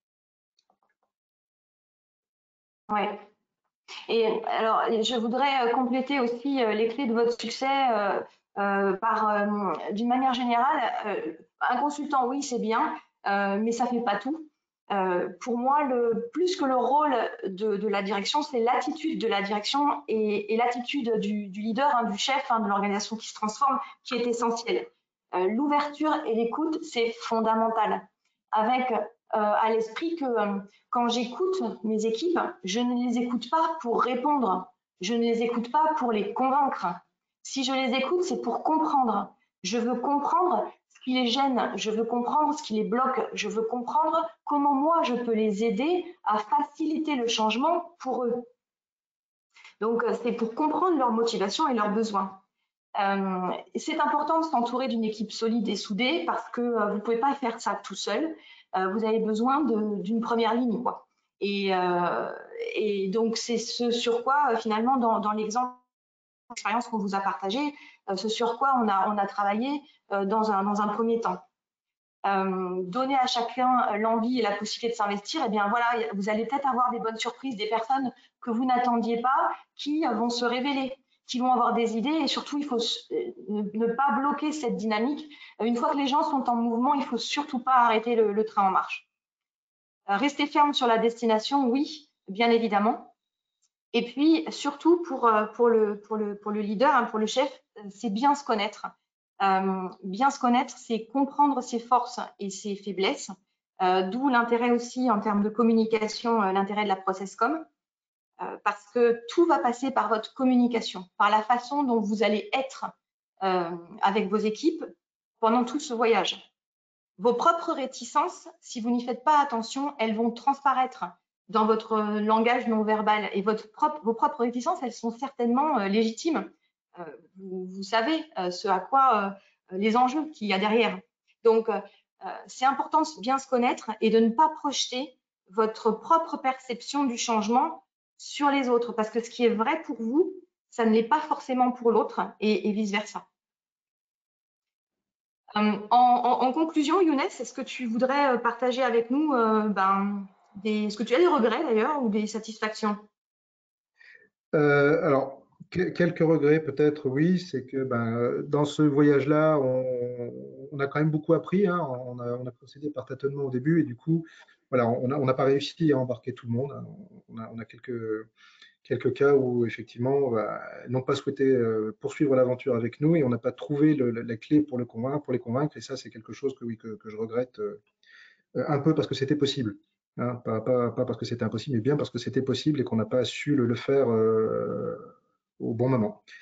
ouais. Et alors, je voudrais euh, compléter aussi euh, les clés de votre succès euh, euh, par, euh, d'une manière générale, euh, un consultant, oui, c'est bien, euh, mais ça fait pas tout. Euh, pour moi, le, plus que le rôle de, de la direction, c'est l'attitude de la direction et, et l'attitude du, du leader, hein, du chef, hein, de l'organisation qui se transforme, qui est essentielle. Euh, L'ouverture et l'écoute, c'est fondamental. Avec euh, à l'esprit que euh, quand j'écoute mes équipes, je ne les écoute pas pour répondre, je ne les écoute pas pour les convaincre. Si je les écoute, c'est pour comprendre. Je veux comprendre ce qui les gêne, je veux comprendre ce qui les bloque, je veux comprendre comment moi je peux les aider à faciliter le changement pour eux. Donc c'est pour comprendre leurs motivations et leurs besoins. Euh, c'est important de s'entourer d'une équipe solide et soudée parce que euh, vous ne pouvez pas faire ça tout seul. Euh, vous avez besoin d'une première ligne, quoi. Et, euh, et donc, c'est ce sur quoi, euh, finalement, dans, dans l'exemple d'expérience qu'on vous a partagé, euh, ce sur quoi on a, on a travaillé euh, dans, un, dans un premier temps. Euh, donner à chacun l'envie et la possibilité de s'investir, et eh bien voilà, vous allez peut-être avoir des bonnes surprises, des personnes que vous n'attendiez pas qui vont se révéler, qui vont avoir des idées, et surtout il faut ne pas bloquer cette dynamique. Une fois que les gens sont en mouvement, il ne faut surtout pas arrêter le, le train en marche. Rester ferme sur la destination, oui, bien évidemment. Et puis surtout pour, pour, le, pour, le, pour le leader, hein, pour le chef, c'est bien se connaître. Euh, bien se connaître, c'est comprendre ses forces et ses faiblesses, euh, d'où l'intérêt aussi en termes de communication, euh, l'intérêt de la process com, euh, parce que tout va passer par votre communication, par la façon dont vous allez être euh, avec vos équipes pendant tout ce voyage. Vos propres réticences, si vous n'y faites pas attention, elles vont transparaître dans votre langage non verbal, et votre propre, vos propres réticences, elles sont certainement euh, légitimes. Euh, vous, vous, savez euh, ce à quoi euh, les enjeux qu'il y a derrière. Donc, euh, c'est important de bien se connaître et de ne pas projeter votre propre perception du changement sur les autres, parce que ce qui est vrai pour vous, ça ne l'est pas forcément pour l'autre, et, et vice-versa. Euh, en, en, en, conclusion, Younes, est-ce que tu voudrais partager avec nous, euh, ben, des, est-ce que tu as des regrets d'ailleurs ou des satisfactions? Euh, alors, que- quelques regrets peut-être, oui, c'est que ben, dans ce voyage-là, on, on a quand même beaucoup appris, hein. On a, on a procédé par tâtonnement au début et du coup, voilà, on n'a on n'a pas réussi à embarquer tout le monde. On a, on a quelques, quelques cas où effectivement, bah, ils n'ont pas souhaité euh, poursuivre l'aventure avec nous et on n'a pas trouvé le- la, la clé pour, le convaincre, pour les convaincre. Et ça, c'est quelque chose que, oui, que, que je regrette euh, un peu parce que c'était possible. Hein, pas, pas, pas parce que c'était impossible, mais bien parce que c'était possible et qu'on n'a pas su le, le faire euh, au bon moment.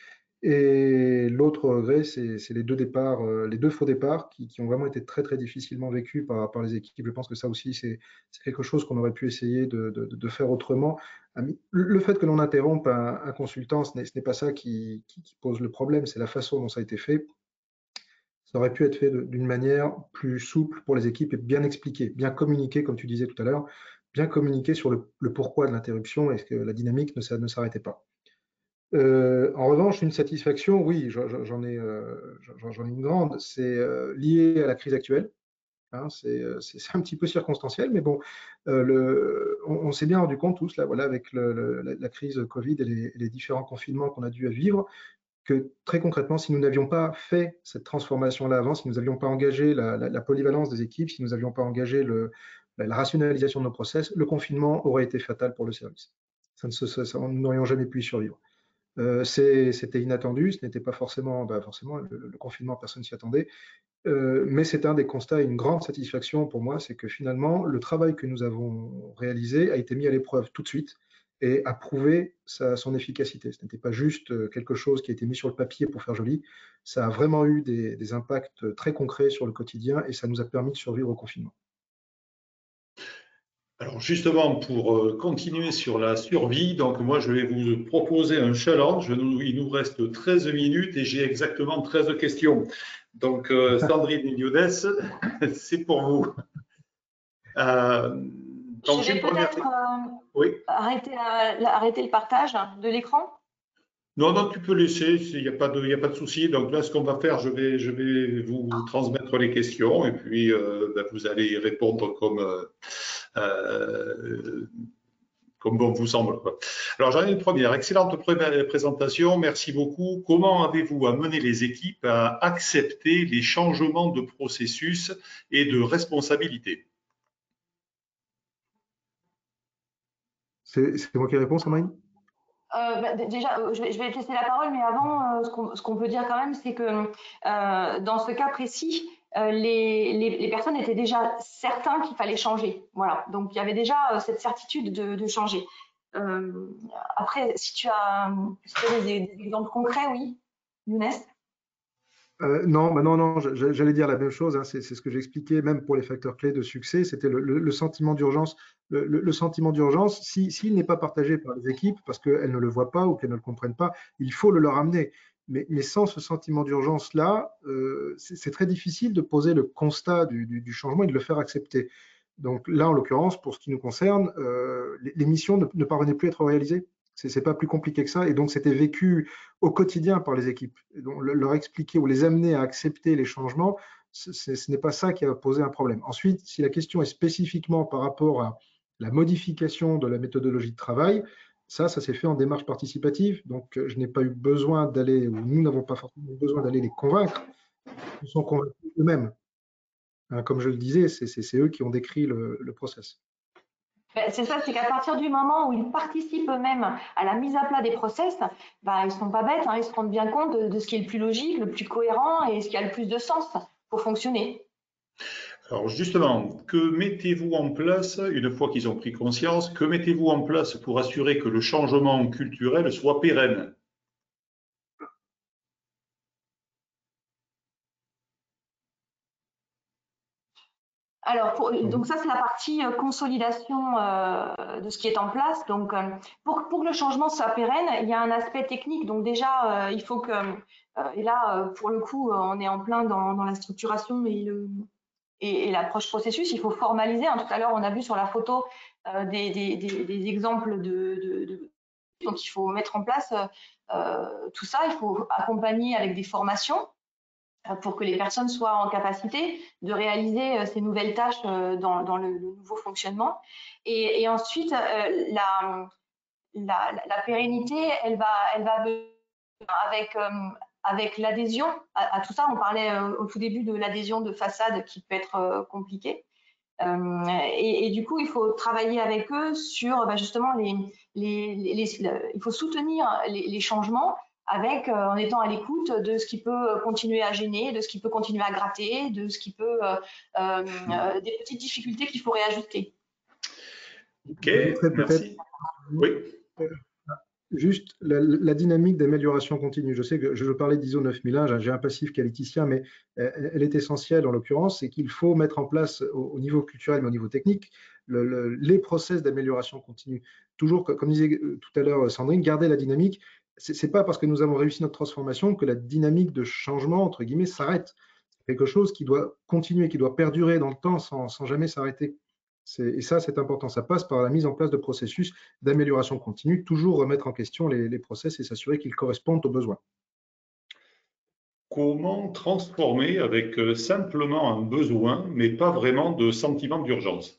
Et l'autre regret, c'est les deux départs, euh, les deux faux départs qui, qui ont vraiment été très très difficilement vécus par, par les équipes. Je pense que ça aussi, c'est quelque chose qu'on aurait pu essayer de, de, de faire autrement. Le fait que l'on interrompe un, un consultant, ce n'est pas ça qui, qui, qui pose le problème, c'est la façon dont ça a été fait. Ça aurait pu être fait d'une manière plus souple pour les équipes et bien expliqué, bien communiqué, comme tu disais tout à l'heure, bien communiqué sur le, le pourquoi de l'interruption et que la dynamique ne, ne s'arrêtait pas. Euh, en revanche, une satisfaction, oui, j'en ai, euh, j'en ai une grande, c'est euh, lié à la crise actuelle. Hein, c'est un petit peu circonstanciel, mais bon, euh, le, on, on s'est bien rendu compte tous, là, voilà, avec le, le, la, la crise Covid et les, les différents confinements qu'on a dû vivre, que très concrètement, si nous n'avions pas fait cette transformation-là avant, si nous n'avions pas engagé la, la, la polyvalence des équipes, si nous n'avions pas engagé le, la, la rationalisation de nos process, le confinement aurait été fatal pour le service. Ça ne se, ça, nous n'aurions jamais pu y survivre. Euh, C'était inattendu, ce n'était pas forcément, bah forcément le, le confinement, personne s'y attendait, euh, mais c'est un des constats et une grande satisfaction pour moi, c'est que finalement, le travail que nous avons réalisé a été mis à l'épreuve tout de suite et a prouvé sa, son efficacité. Ce n'était pas juste quelque chose qui a été mis sur le papier pour faire joli, ça a vraiment eu des, des impacts très concrets sur le quotidien et ça nous a permis de survivre au confinement. Alors justement, pour continuer sur la survie, donc moi je vais vous proposer un challenge. Il nous reste treize minutes et j'ai exactement treize questions. Donc Sandrine et Younes, c'est pour vous. Euh, donc, je vais peut-être euh, oui. arrêter, la, arrêter le partage de l'écran. Non, non, tu peux laisser, il n'y a pas de, il y a pas de souci. Donc là, ce qu'on va faire, je vais, je vais vous transmettre les questions et puis euh, ben, vous allez y répondre comme, euh, comme bon vous semble. Quoi. Alors j'en ai une première. Excellente pré présentation, merci beaucoup. Comment avez-vous amené les équipes à accepter les changements de processus et de responsabilité? C'est moi qui réponds, Sandrine? Euh, bah, déjà, je vais, je vais te laisser la parole, mais avant, euh, ce qu'on qu'on peut dire quand même, c'est que euh, dans ce cas précis, euh, les, les, les personnes étaient déjà certains qu'il fallait changer. Voilà, donc il y avait déjà euh, cette certitude de, de changer. Euh, après, si tu as, si tu as des, des exemples concrets, oui, Younes? Euh, non, bah non, non, j'allais dire la même chose, hein, c'est ce que j'expliquais, même pour les facteurs clés de succès, c'était le, le, le sentiment d'urgence. Le, le, le sentiment d'urgence, s'il si, n'est pas partagé par les équipes, parce qu'elles ne le voient pas ou qu'elles ne le comprennent pas, il faut le leur amener. Mais, mais sans ce sentiment d'urgence-là, euh, c'est très difficile de poser le constat du, du, du changement et de le faire accepter. Donc là, en l'occurrence, pour ce qui nous concerne, euh, les, les missions ne, ne parvenaient plus à être réalisées. C'est pas plus compliqué que ça. Et donc, c'était vécu au quotidien par les équipes. Et donc, leur expliquer ou les amener à accepter les changements, ce n'est pas ça qui a posé un problème. Ensuite, si la question est spécifiquement par rapport à la modification de la méthodologie de travail, ça, ça s'est fait en démarche participative. Donc, je n'ai pas eu besoin d'aller, ou nous n'avons pas forcément besoin d'aller les convaincre. Ils sont convaincus eux-mêmes. Hein, comme je le disais, c'est eux qui ont décrit le, le process. Ben, c'est ça, c'est qu'à partir du moment où ils participent eux-mêmes à la mise à plat des process, ben, ils ne sont pas bêtes, hein, ils se rendent bien compte de, de ce qui est le plus logique, le plus cohérent et ce qui a le plus de sens pour fonctionner. Alors justement, que mettez-vous en place, une fois qu'ils ont pris conscience, que mettez-vous en place pour assurer que le changement culturel soit pérenne? Alors, pour, donc ça, c'est la partie euh, consolidation euh, de ce qui est en place. Donc, euh, pour, pour que le changement soit pérenne, il y a un aspect technique. Donc déjà, euh, il faut que, euh, et là, euh, pour le coup, on est en plein dans, dans la structuration et le et, et l'approche processus. Il faut formaliser. Hein. Tout à l'heure, on a vu sur la photo euh, des, des, des, des exemples de, de, de, donc il faut mettre en place euh, tout ça. Il faut accompagner avec des formations pour que les personnes soient en capacité de réaliser ces nouvelles tâches dans, dans le, le nouveau fonctionnement. Et, et ensuite, euh, la, la, la, pérennité, elle va, elle va avec, euh, avec l'adhésion à, à tout ça. On parlait euh, au tout début de l'adhésion de façade qui peut être euh, compliquée. Euh, et, et du coup, il faut travailler avec eux sur bah, justement les, les, les, les, il faut soutenir les, les changements avec, euh, en étant à l'écoute de ce qui peut continuer à gêner, de ce qui peut continuer à gratter, de ce qui peut, euh, euh, des petites difficultés qu'il faut réajuster. Ok, merci. Oui. Juste la, la dynamique d'amélioration continue. Je sais que je parlais d'I S O neuf mille un, j'ai un passif qualiticien, mais elle, elle est essentielle en l'occurrence, c'est qu'il faut mettre en place au, au niveau culturel, mais au niveau technique, le, le, les process d'amélioration continue. Toujours, comme disait tout à l'heure Sandrine, garder la dynamique. C'est pas parce que nous avons réussi notre transformation que la dynamique de changement, entre guillemets, s'arrête. C'est quelque chose qui doit continuer, qui doit perdurer dans le temps sans, sans jamais s'arrêter. Et ça, c'est important. Ça passe par la mise en place de processus d'amélioration continue, toujours remettre en question les, les process et s'assurer qu'ils correspondent aux besoins. Comment transformer avec simplement un besoin, mais pas vraiment de sentiment d'urgence?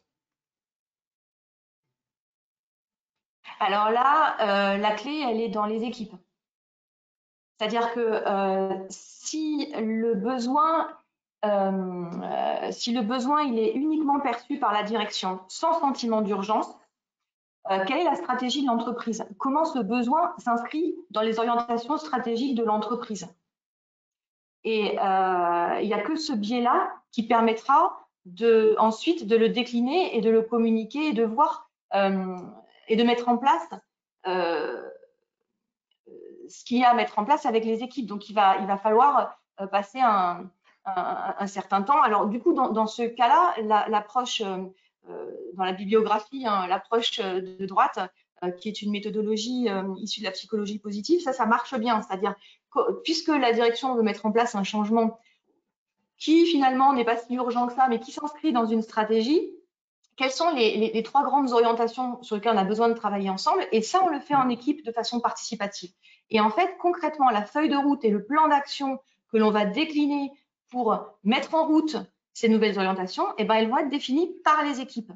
Alors là, euh, la clé, elle est dans les équipes. C'est-à-dire que euh, si le besoin, euh, si le besoin il est uniquement perçu par la direction sans sentiment d'urgence, euh, quelle est la stratégie de l'entreprise? Comment ce besoin s'inscrit dans les orientations stratégiques de l'entreprise? Et euh, il n'y a que ce biais-là qui permettra de, ensuite de le décliner et de le communiquer et de voir euh, et de mettre en place euh, ce qu'il y a à mettre en place avec les équipes. Donc, il va, il va falloir euh, passer un, un, un certain temps. Alors, du coup, dans, dans ce cas-là, l'approche, la, euh, dans la bibliographie, hein, l'approche de droite, euh, qui est une méthodologie euh, issue de la psychologie positive, ça, ça marche bien. C'est-à-dire, puisque la direction veut mettre en place un changement qui, finalement, n'est pas si urgent que ça, mais qui s'inscrit dans une stratégie, quelles sont les, les, les trois grandes orientations sur lesquelles on a besoin de travailler ensemble? Et ça, on le fait en équipe de façon participative. Et en fait, concrètement, la feuille de route et le plan d'action que l'on va décliner pour mettre en route ces nouvelles orientations, eh ben, elles vont être définies par les équipes.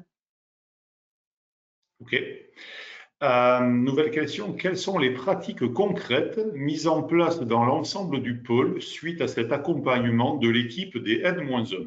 OK. Euh, nouvelle question, quelles sont les pratiques concrètes mises en place dans l'ensemble du pôle suite à cet accompagnement de l'équipe des N moins un?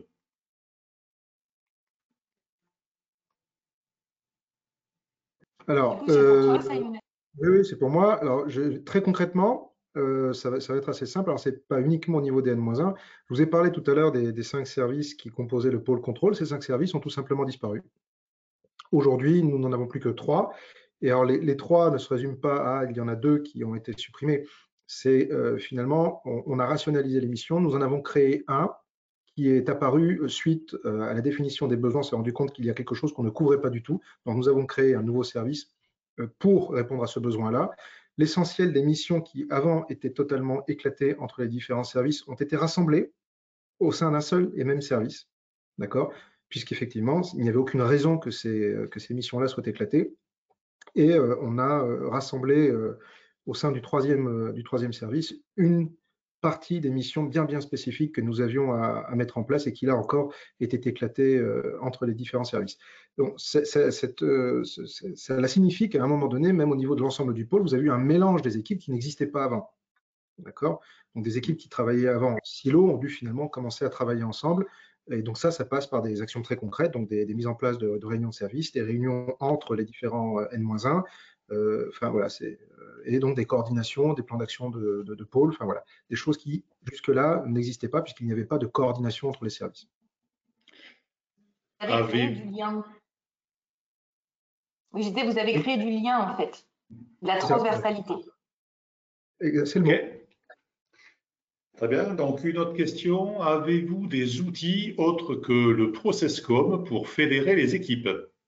Alors, du coup, c'est pour toi, ça, euh, oui, oui, c'est pour moi. Alors, je, très concrètement, euh, ça, va, ça va être assez simple. Alors, c'est pas uniquement au niveau des N moins un. Je vous ai parlé tout à l'heure des, des cinq services qui composaient le pôle contrôle. Ces cinq services ont tout simplement disparu. Aujourd'hui, nous n'en avons plus que trois. Et alors, les, les trois ne se résument pas à, il y en a deux qui ont été supprimés. C'est euh, finalement, on, on a rationalisé les missions. Nous en avons créé un qui est apparu suite euh, à la définition des besoins. On s'est rendu compte qu'il y a quelque chose qu'on ne couvrait pas du tout. Donc, nous avons créé un nouveau service euh, pour répondre à ce besoin-là. L'essentiel des missions qui, avant, étaient totalement éclatées entre les différents services ont été rassemblées au sein d'un seul et même service. D'accord? Puisqu'effectivement, il n'y avait aucune raison que ces, que ces missions-là soient éclatées. Et euh, on a euh, rassemblé euh, au sein du troisième, euh, du troisième service une partie des missions bien bien spécifiques que nous avions à, à mettre en place et qui là encore étaient éclatées euh, entre les différents services. Donc c'est, c'est, cette, euh, c'est, cela signifie qu'à un moment donné, même au niveau de l'ensemble du pôle, vous avez eu un mélange des équipes qui n'existaient pas avant. D'accord? Donc des équipes qui travaillaient avant en silo ont dû finalement commencer à travailler ensemble. Et donc ça, ça passe par des actions très concrètes, donc des, des mises en place de, de réunions de service, des réunions entre les différents N moins un, euh, enfin voilà, c'est euh, et donc des coordinations, des plans d'action de, de, de pôle, enfin voilà, des choses qui jusque-là n'existaient pas puisqu'il n'y avait pas de coordination entre les services. Vous avez créé du lien. Oui, je disais, vous avez créé du lien en fait, de la transversalité. C'est le mot. Okay. Très bien. Donc, une autre question. Avez-vous des outils autres que le ProcessCom pour fédérer les équipes?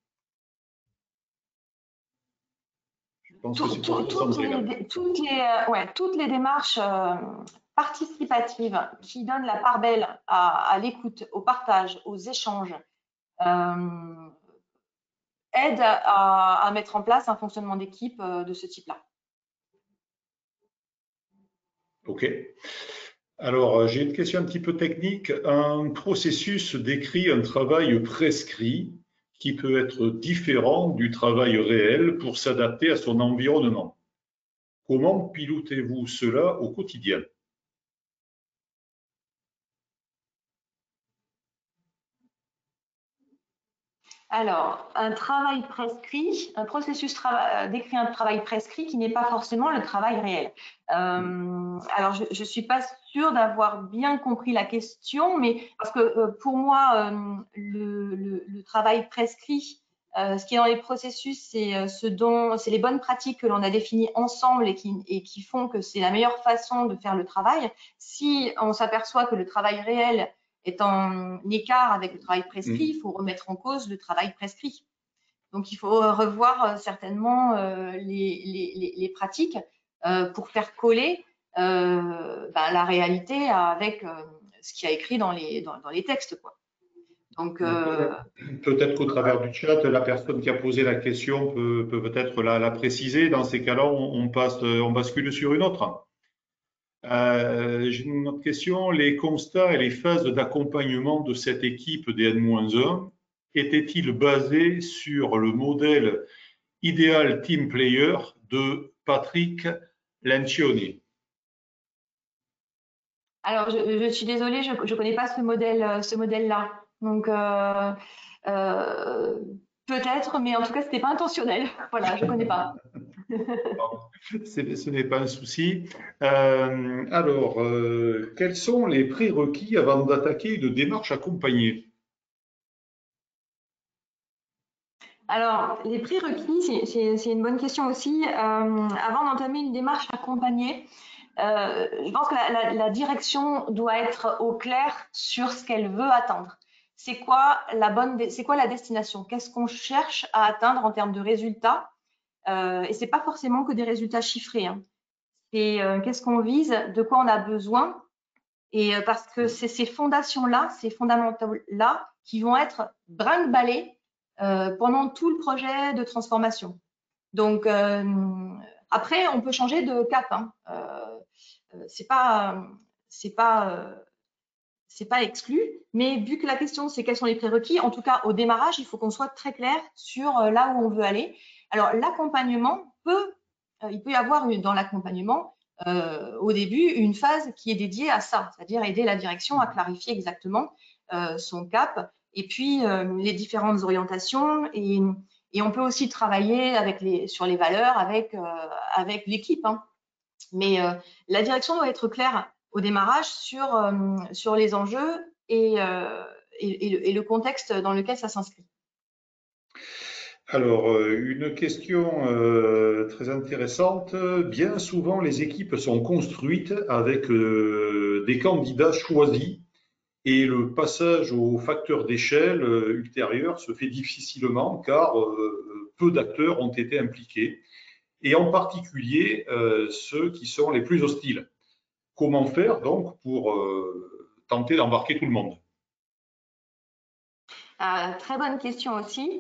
Je pense tout, que c'est tout, pour toutes, les, toutes, les, ouais, toutes les démarches euh, participatives qui donnent la part belle à, à l'écoute, au partage, aux échanges, euh, aident à, à mettre en place un fonctionnement d'équipe euh, de ce type-là. OK. Alors, j'ai une question un petit peu technique. Un processus décrit un travail prescrit qui peut être différent du travail réel pour s'adapter à son environnement. Comment pilotez-vous cela au quotidien? Alors, un travail prescrit, un processus décrit un travail prescrit qui n'est pas forcément le travail réel. Euh, alors, je ne suis pas sûre d'avoir bien compris la question, mais parce que euh, pour moi, euh, le, le, le travail prescrit, Euh, ce qui est dans les processus, c'est ce dont, c'est les bonnes pratiques que l'on a définies ensemble et qui, et qui font que c'est la meilleure façon de faire le travail. Si on s'aperçoit que le travail réel est en écart avec le travail prescrit, il faut remettre en cause le travail prescrit. Donc, il faut revoir certainement euh, les, les, les pratiques euh, pour faire coller euh, ben, la réalité avec euh, ce qui est écrit dans les, dans, dans les textes, quoi. Donc, euh, peut-être qu'au travers du chat, la personne qui a posé la question peut, peut peut-être la, la préciser. Dans ces cas-là, on, on passe, on bascule sur une autre. Euh, J'ai une autre question. Les constats et les phases d'accompagnement de cette équipe des N un étaient-ils basés sur le modèle Ideal Team Player de Patrick Lencioni? Alors, je, je suis désolée, je ne connais pas ce modèle, ce modèle-là. Donc, euh, euh, peut-être, mais en tout cas, ce n'était pas intentionnel. Voilà, je ne connais pas. Ce n'est pas un souci. Euh, alors, euh, quels sont les prérequis avant d'attaquer une démarche accompagnée? Alors, les prérequis, c'est une bonne question aussi. Euh, avant d'entamer une démarche accompagnée, euh, je pense que la, la, la direction doit être au clair sur ce qu'elle veut atteindre. C'est quoi la bonne, c'est quoi la destination? Qu'est-ce qu'on cherche à atteindre en termes de résultats? euh, Et c'est pas forcément que des résultats chiffrés. Hein. C'est euh, qu'est-ce qu'on vise, de quoi on a besoin. Et euh, parce que c'est ces fondations-là, ces fondamentaux-là, qui vont être brinque-ballés euh, pendant tout le projet de transformation. Donc euh, après, on peut changer de cap. Hein. Euh, c'est pas, c'est pas, euh, c'est pas exclu. Mais vu que la question c'est quels sont les prérequis, en tout cas au démarrage, il faut qu'on soit très clair sur euh, là où on veut aller. Alors l'accompagnement peut, euh, il peut y avoir une, dans l'accompagnement euh, au début une phase qui est dédiée à ça, c'est-à-dire aider la direction à clarifier exactement euh, son cap et puis euh, les différentes orientations et, et on peut aussi travailler avec les, sur les valeurs avec, euh, avec l'équipe. Hein. Mais euh, la direction doit être claire au démarrage sur, euh, sur les enjeux et, euh, et, et, le, et le contexte dans lequel ça s'inscrit. Alors, une question euh, très intéressante. Bien souvent, les équipes sont construites avec euh, des candidats choisis et le passage au facteur d'échelle euh, ultérieur se fait difficilement car euh, peu d'acteurs ont été impliqués et en particulier euh, ceux qui sont les plus hostiles. Comment faire donc pour euh, tenter d'embarquer tout le monde? Euh, très bonne question aussi.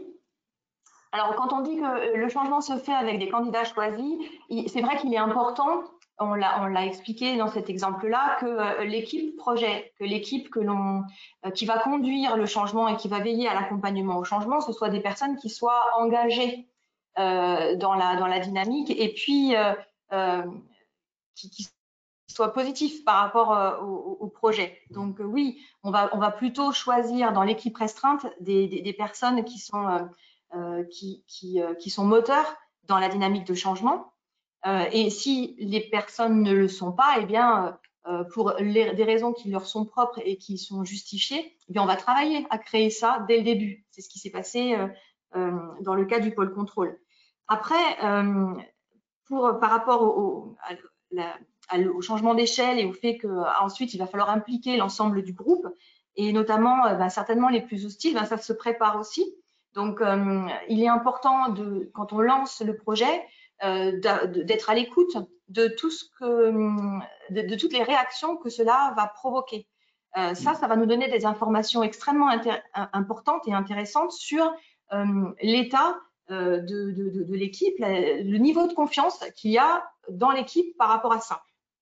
Alors, quand on dit que le changement se fait avec des candidats choisis, c'est vrai qu'il est important, on l'a expliqué dans cet exemple-là, que euh, l'équipe projet, que l'équipe que l'on, euh, qui va conduire le changement et qui va veiller à l'accompagnement au changement, ce soit des personnes qui soient engagées euh, dans, la, dans la dynamique et puis euh, euh, qui, qui soient positifs par rapport euh, au, au projet. Donc euh, oui, on va, on va plutôt choisir dans l'équipe restreinte des, des, des personnes qui sont... Euh, Euh, qui, qui, euh, qui sont moteurs dans la dynamique de changement. Euh, et si les personnes ne le sont pas, eh bien, euh, pour les, des raisons qui leur sont propres et qui sont justifiées, eh bien, on va travailler à créer ça dès le début. C'est ce qui s'est passé euh, euh, dans le cas du pôle contrôle. Après, euh, pour, par rapport au, au, à la, à, au changement d'échelle et au fait qu'ensuite, il va falloir impliquer l'ensemble du groupe, et notamment euh, ben, certainement les plus hostiles, ben, ça se prépare aussi. Donc, euh, il est important, de, quand on lance le projet, euh, d'être à l'écoute de, tout ce que, de, de toutes les réactions que cela va provoquer. Euh, ça, ça va nous donner des informations extrêmement importantes et intéressantes sur euh, l'état euh, de, de, de l'équipe, le niveau de confiance qu'il y a dans l'équipe par rapport à ça.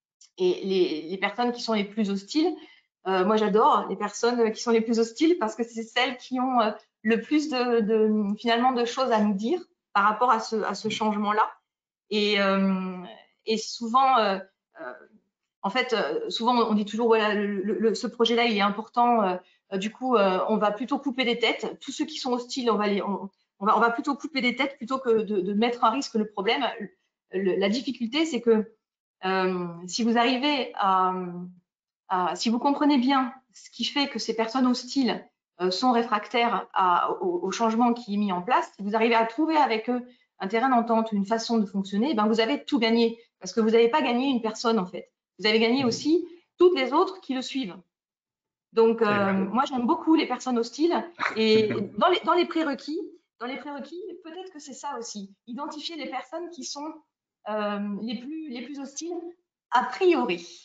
Et les, les personnes qui sont les plus hostiles, euh, moi j'adore les personnes qui sont les plus hostiles parce que c'est celles qui ont euh, le plus de, de, finalement de choses à nous dire par rapport à ce, à ce changement-là. Et, euh, et souvent, euh, euh, en fait, euh, souvent on dit toujours voilà, le, le, ce projet-là il est important. Euh, du coup, euh, on va plutôt couper des têtes. Tous ceux qui sont hostiles, on va les, on, on va, on va plutôt couper des têtes plutôt que de, de mettre en risque le problème. Le, la difficulté, c'est que euh, si vous arrivez à, à, si vous comprenez bien ce qui fait que ces personnes hostiles euh, sont réfractaires à, au, au changement qui est mis en place, si vous arrivez à trouver avec eux un terrain d'entente, une façon de fonctionner, ben vous avez tout gagné, parce que vous n'avez pas gagné une personne en fait. Vous avez gagné aussi toutes les autres qui le suivent. Donc, euh, moi, j'aime beaucoup les personnes hostiles. Et dans les, dans les prérequis, dans les prérequis, peut-être que c'est ça aussi. Identifier les personnes qui sont euh, les, plus, les plus hostiles a priori.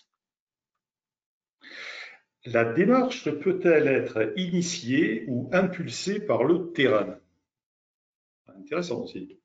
La démarche peut-elle être initiée ou impulsée par le terrain? Intéressant aussi.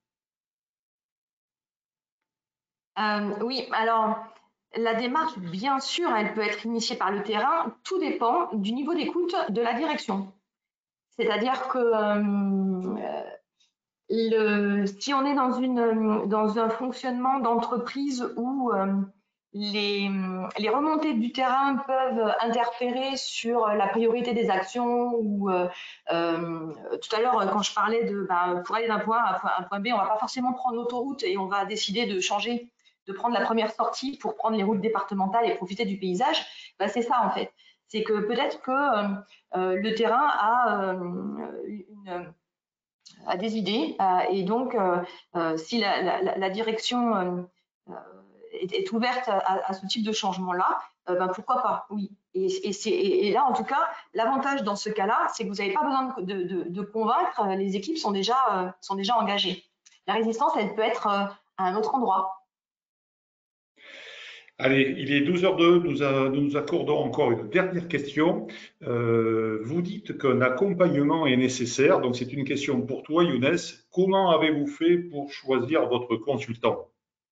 Euh, oui, alors, la démarche, bien sûr, elle peut être initiée par le terrain. Tout dépend du niveau d'écoute de la direction. C'est-à-dire que euh, le, si on est dans, une, dans un fonctionnement d'entreprise où euh, les, les remontées du terrain peuvent interférer sur la priorité des actions ou euh, euh, tout à l'heure quand je parlais de bah, pour aller d'un point A à un point B, on ne va pas forcément prendre l'autoroute et on va décider de changer, de prendre la première sortie pour prendre les routes départementales et profiter du paysage. Bah, c'est ça en fait. C'est que peut-être que euh, le terrain a euh, une à des idées euh, et donc euh, euh, si la, la, la direction euh, est, est ouverte à, à ce type de changement-là, euh, ben pourquoi pas, oui. Et, et, et, et là, en tout cas, l'avantage dans ce cas-là, c'est que vous n'avez pas besoin de, de, de convaincre, les équipes sont déjà, euh, sont déjà engagées. La résistance, elle peut être euh, à un autre endroit. Allez, il est douze heures deux, nous, a, nous nous accordons encore une dernière question. Euh, vous dites qu'un accompagnement est nécessaire, donc c'est une question pour toi, Younes. Comment avez-vous fait pour choisir votre consultant?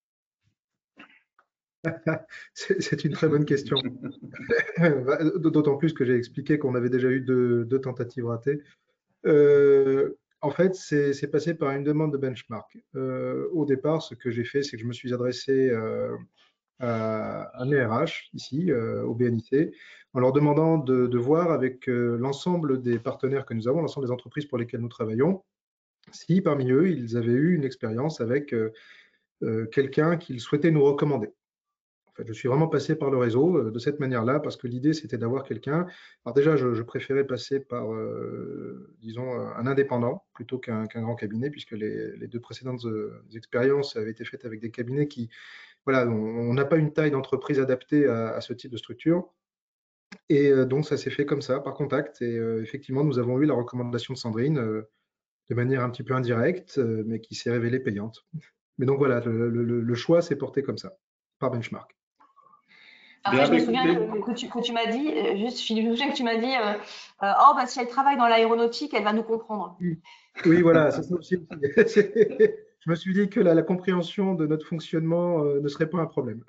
C'est une très bonne question. D'autant plus que j'ai expliqué qu'on avait déjà eu deux, deux tentatives ratées. Euh, en fait, c'est passé par une demande de benchmark. Euh, au départ, ce que j'ai fait, c'est que je me suis adressé euh, à un R H ici, euh, au B N I C, en leur demandant de, de voir avec euh, l'ensemble des partenaires que nous avons, l'ensemble des entreprises pour lesquelles nous travaillons, si parmi eux, ils avaient eu une expérience avec euh, euh, quelqu'un qu'ils souhaitaient nous recommander. En fait, je suis vraiment passé par le réseau euh, de cette manière-là parce que l'idée, c'était d'avoir quelqu'un. Alors déjà, je, je préférais passer par, euh, disons, un indépendant plutôt qu'un qu'un grand cabinet, puisque les, les deux précédentes euh, expériences avaient été faites avec des cabinets qui, voilà, on n'a pas une taille d'entreprise adaptée à, à ce type de structure. Et euh, donc, ça s'est fait comme ça, par contact. Et euh, effectivement, nous avons eu la recommandation de Sandrine euh, de manière un petit peu indirecte, euh, mais qui s'est révélée payante. Mais donc voilà, le, le, le choix s'est porté comme ça, par benchmark. Après, je me souviens que, que tu, que tu m'as dit, juste, je me souviens que tu m'as dit, euh, euh, oh, bah, si elle travaille dans l'aéronautique, elle va nous comprendre. Oui, voilà, c'est ça aussi. Je me suis dit que la, la compréhension de notre fonctionnement euh, ne serait pas un problème.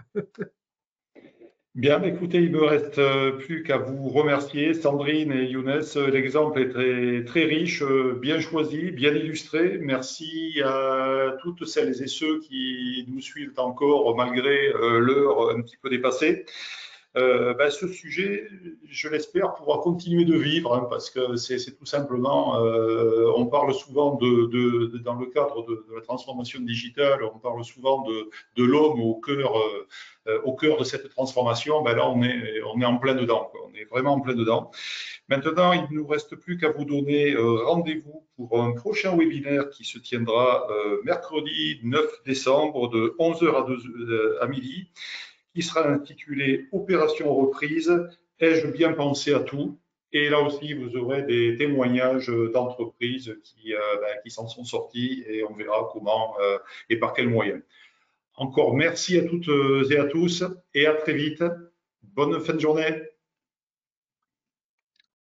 Bien, écoutez, il me reste plus qu'à vous remercier, Sandrine et Younes. L'exemple est très, très riche, bien choisi, bien illustré. Merci à toutes celles et ceux qui nous suivent encore malgré l'heure un petit peu dépassée. Euh, ben, ce sujet, je l'espère, pourra continuer de vivre hein, parce que c'est tout simplement, euh, on parle souvent de, de, de, dans le cadre de, de la transformation digitale, on parle souvent de, de l'homme au cœur, euh, au cœur de cette transformation. Ben là, on est, on est en plein dedans, quoi. On est vraiment en plein dedans. Maintenant, il ne nous reste plus qu'à vous donner euh, rendez-vous pour un prochain webinaire qui se tiendra euh, mercredi neuf décembre de onze heures à, deux, euh, à midi. Qui sera intitulé Opération reprise, ai-je bien pensé à tout? Et là aussi, vous aurez des témoignages d'entreprises qui, euh, ben, qui s'en sont sorties et on verra comment euh, et par quels moyens. Encore merci à toutes et à tous et à très vite. Bonne fin de journée.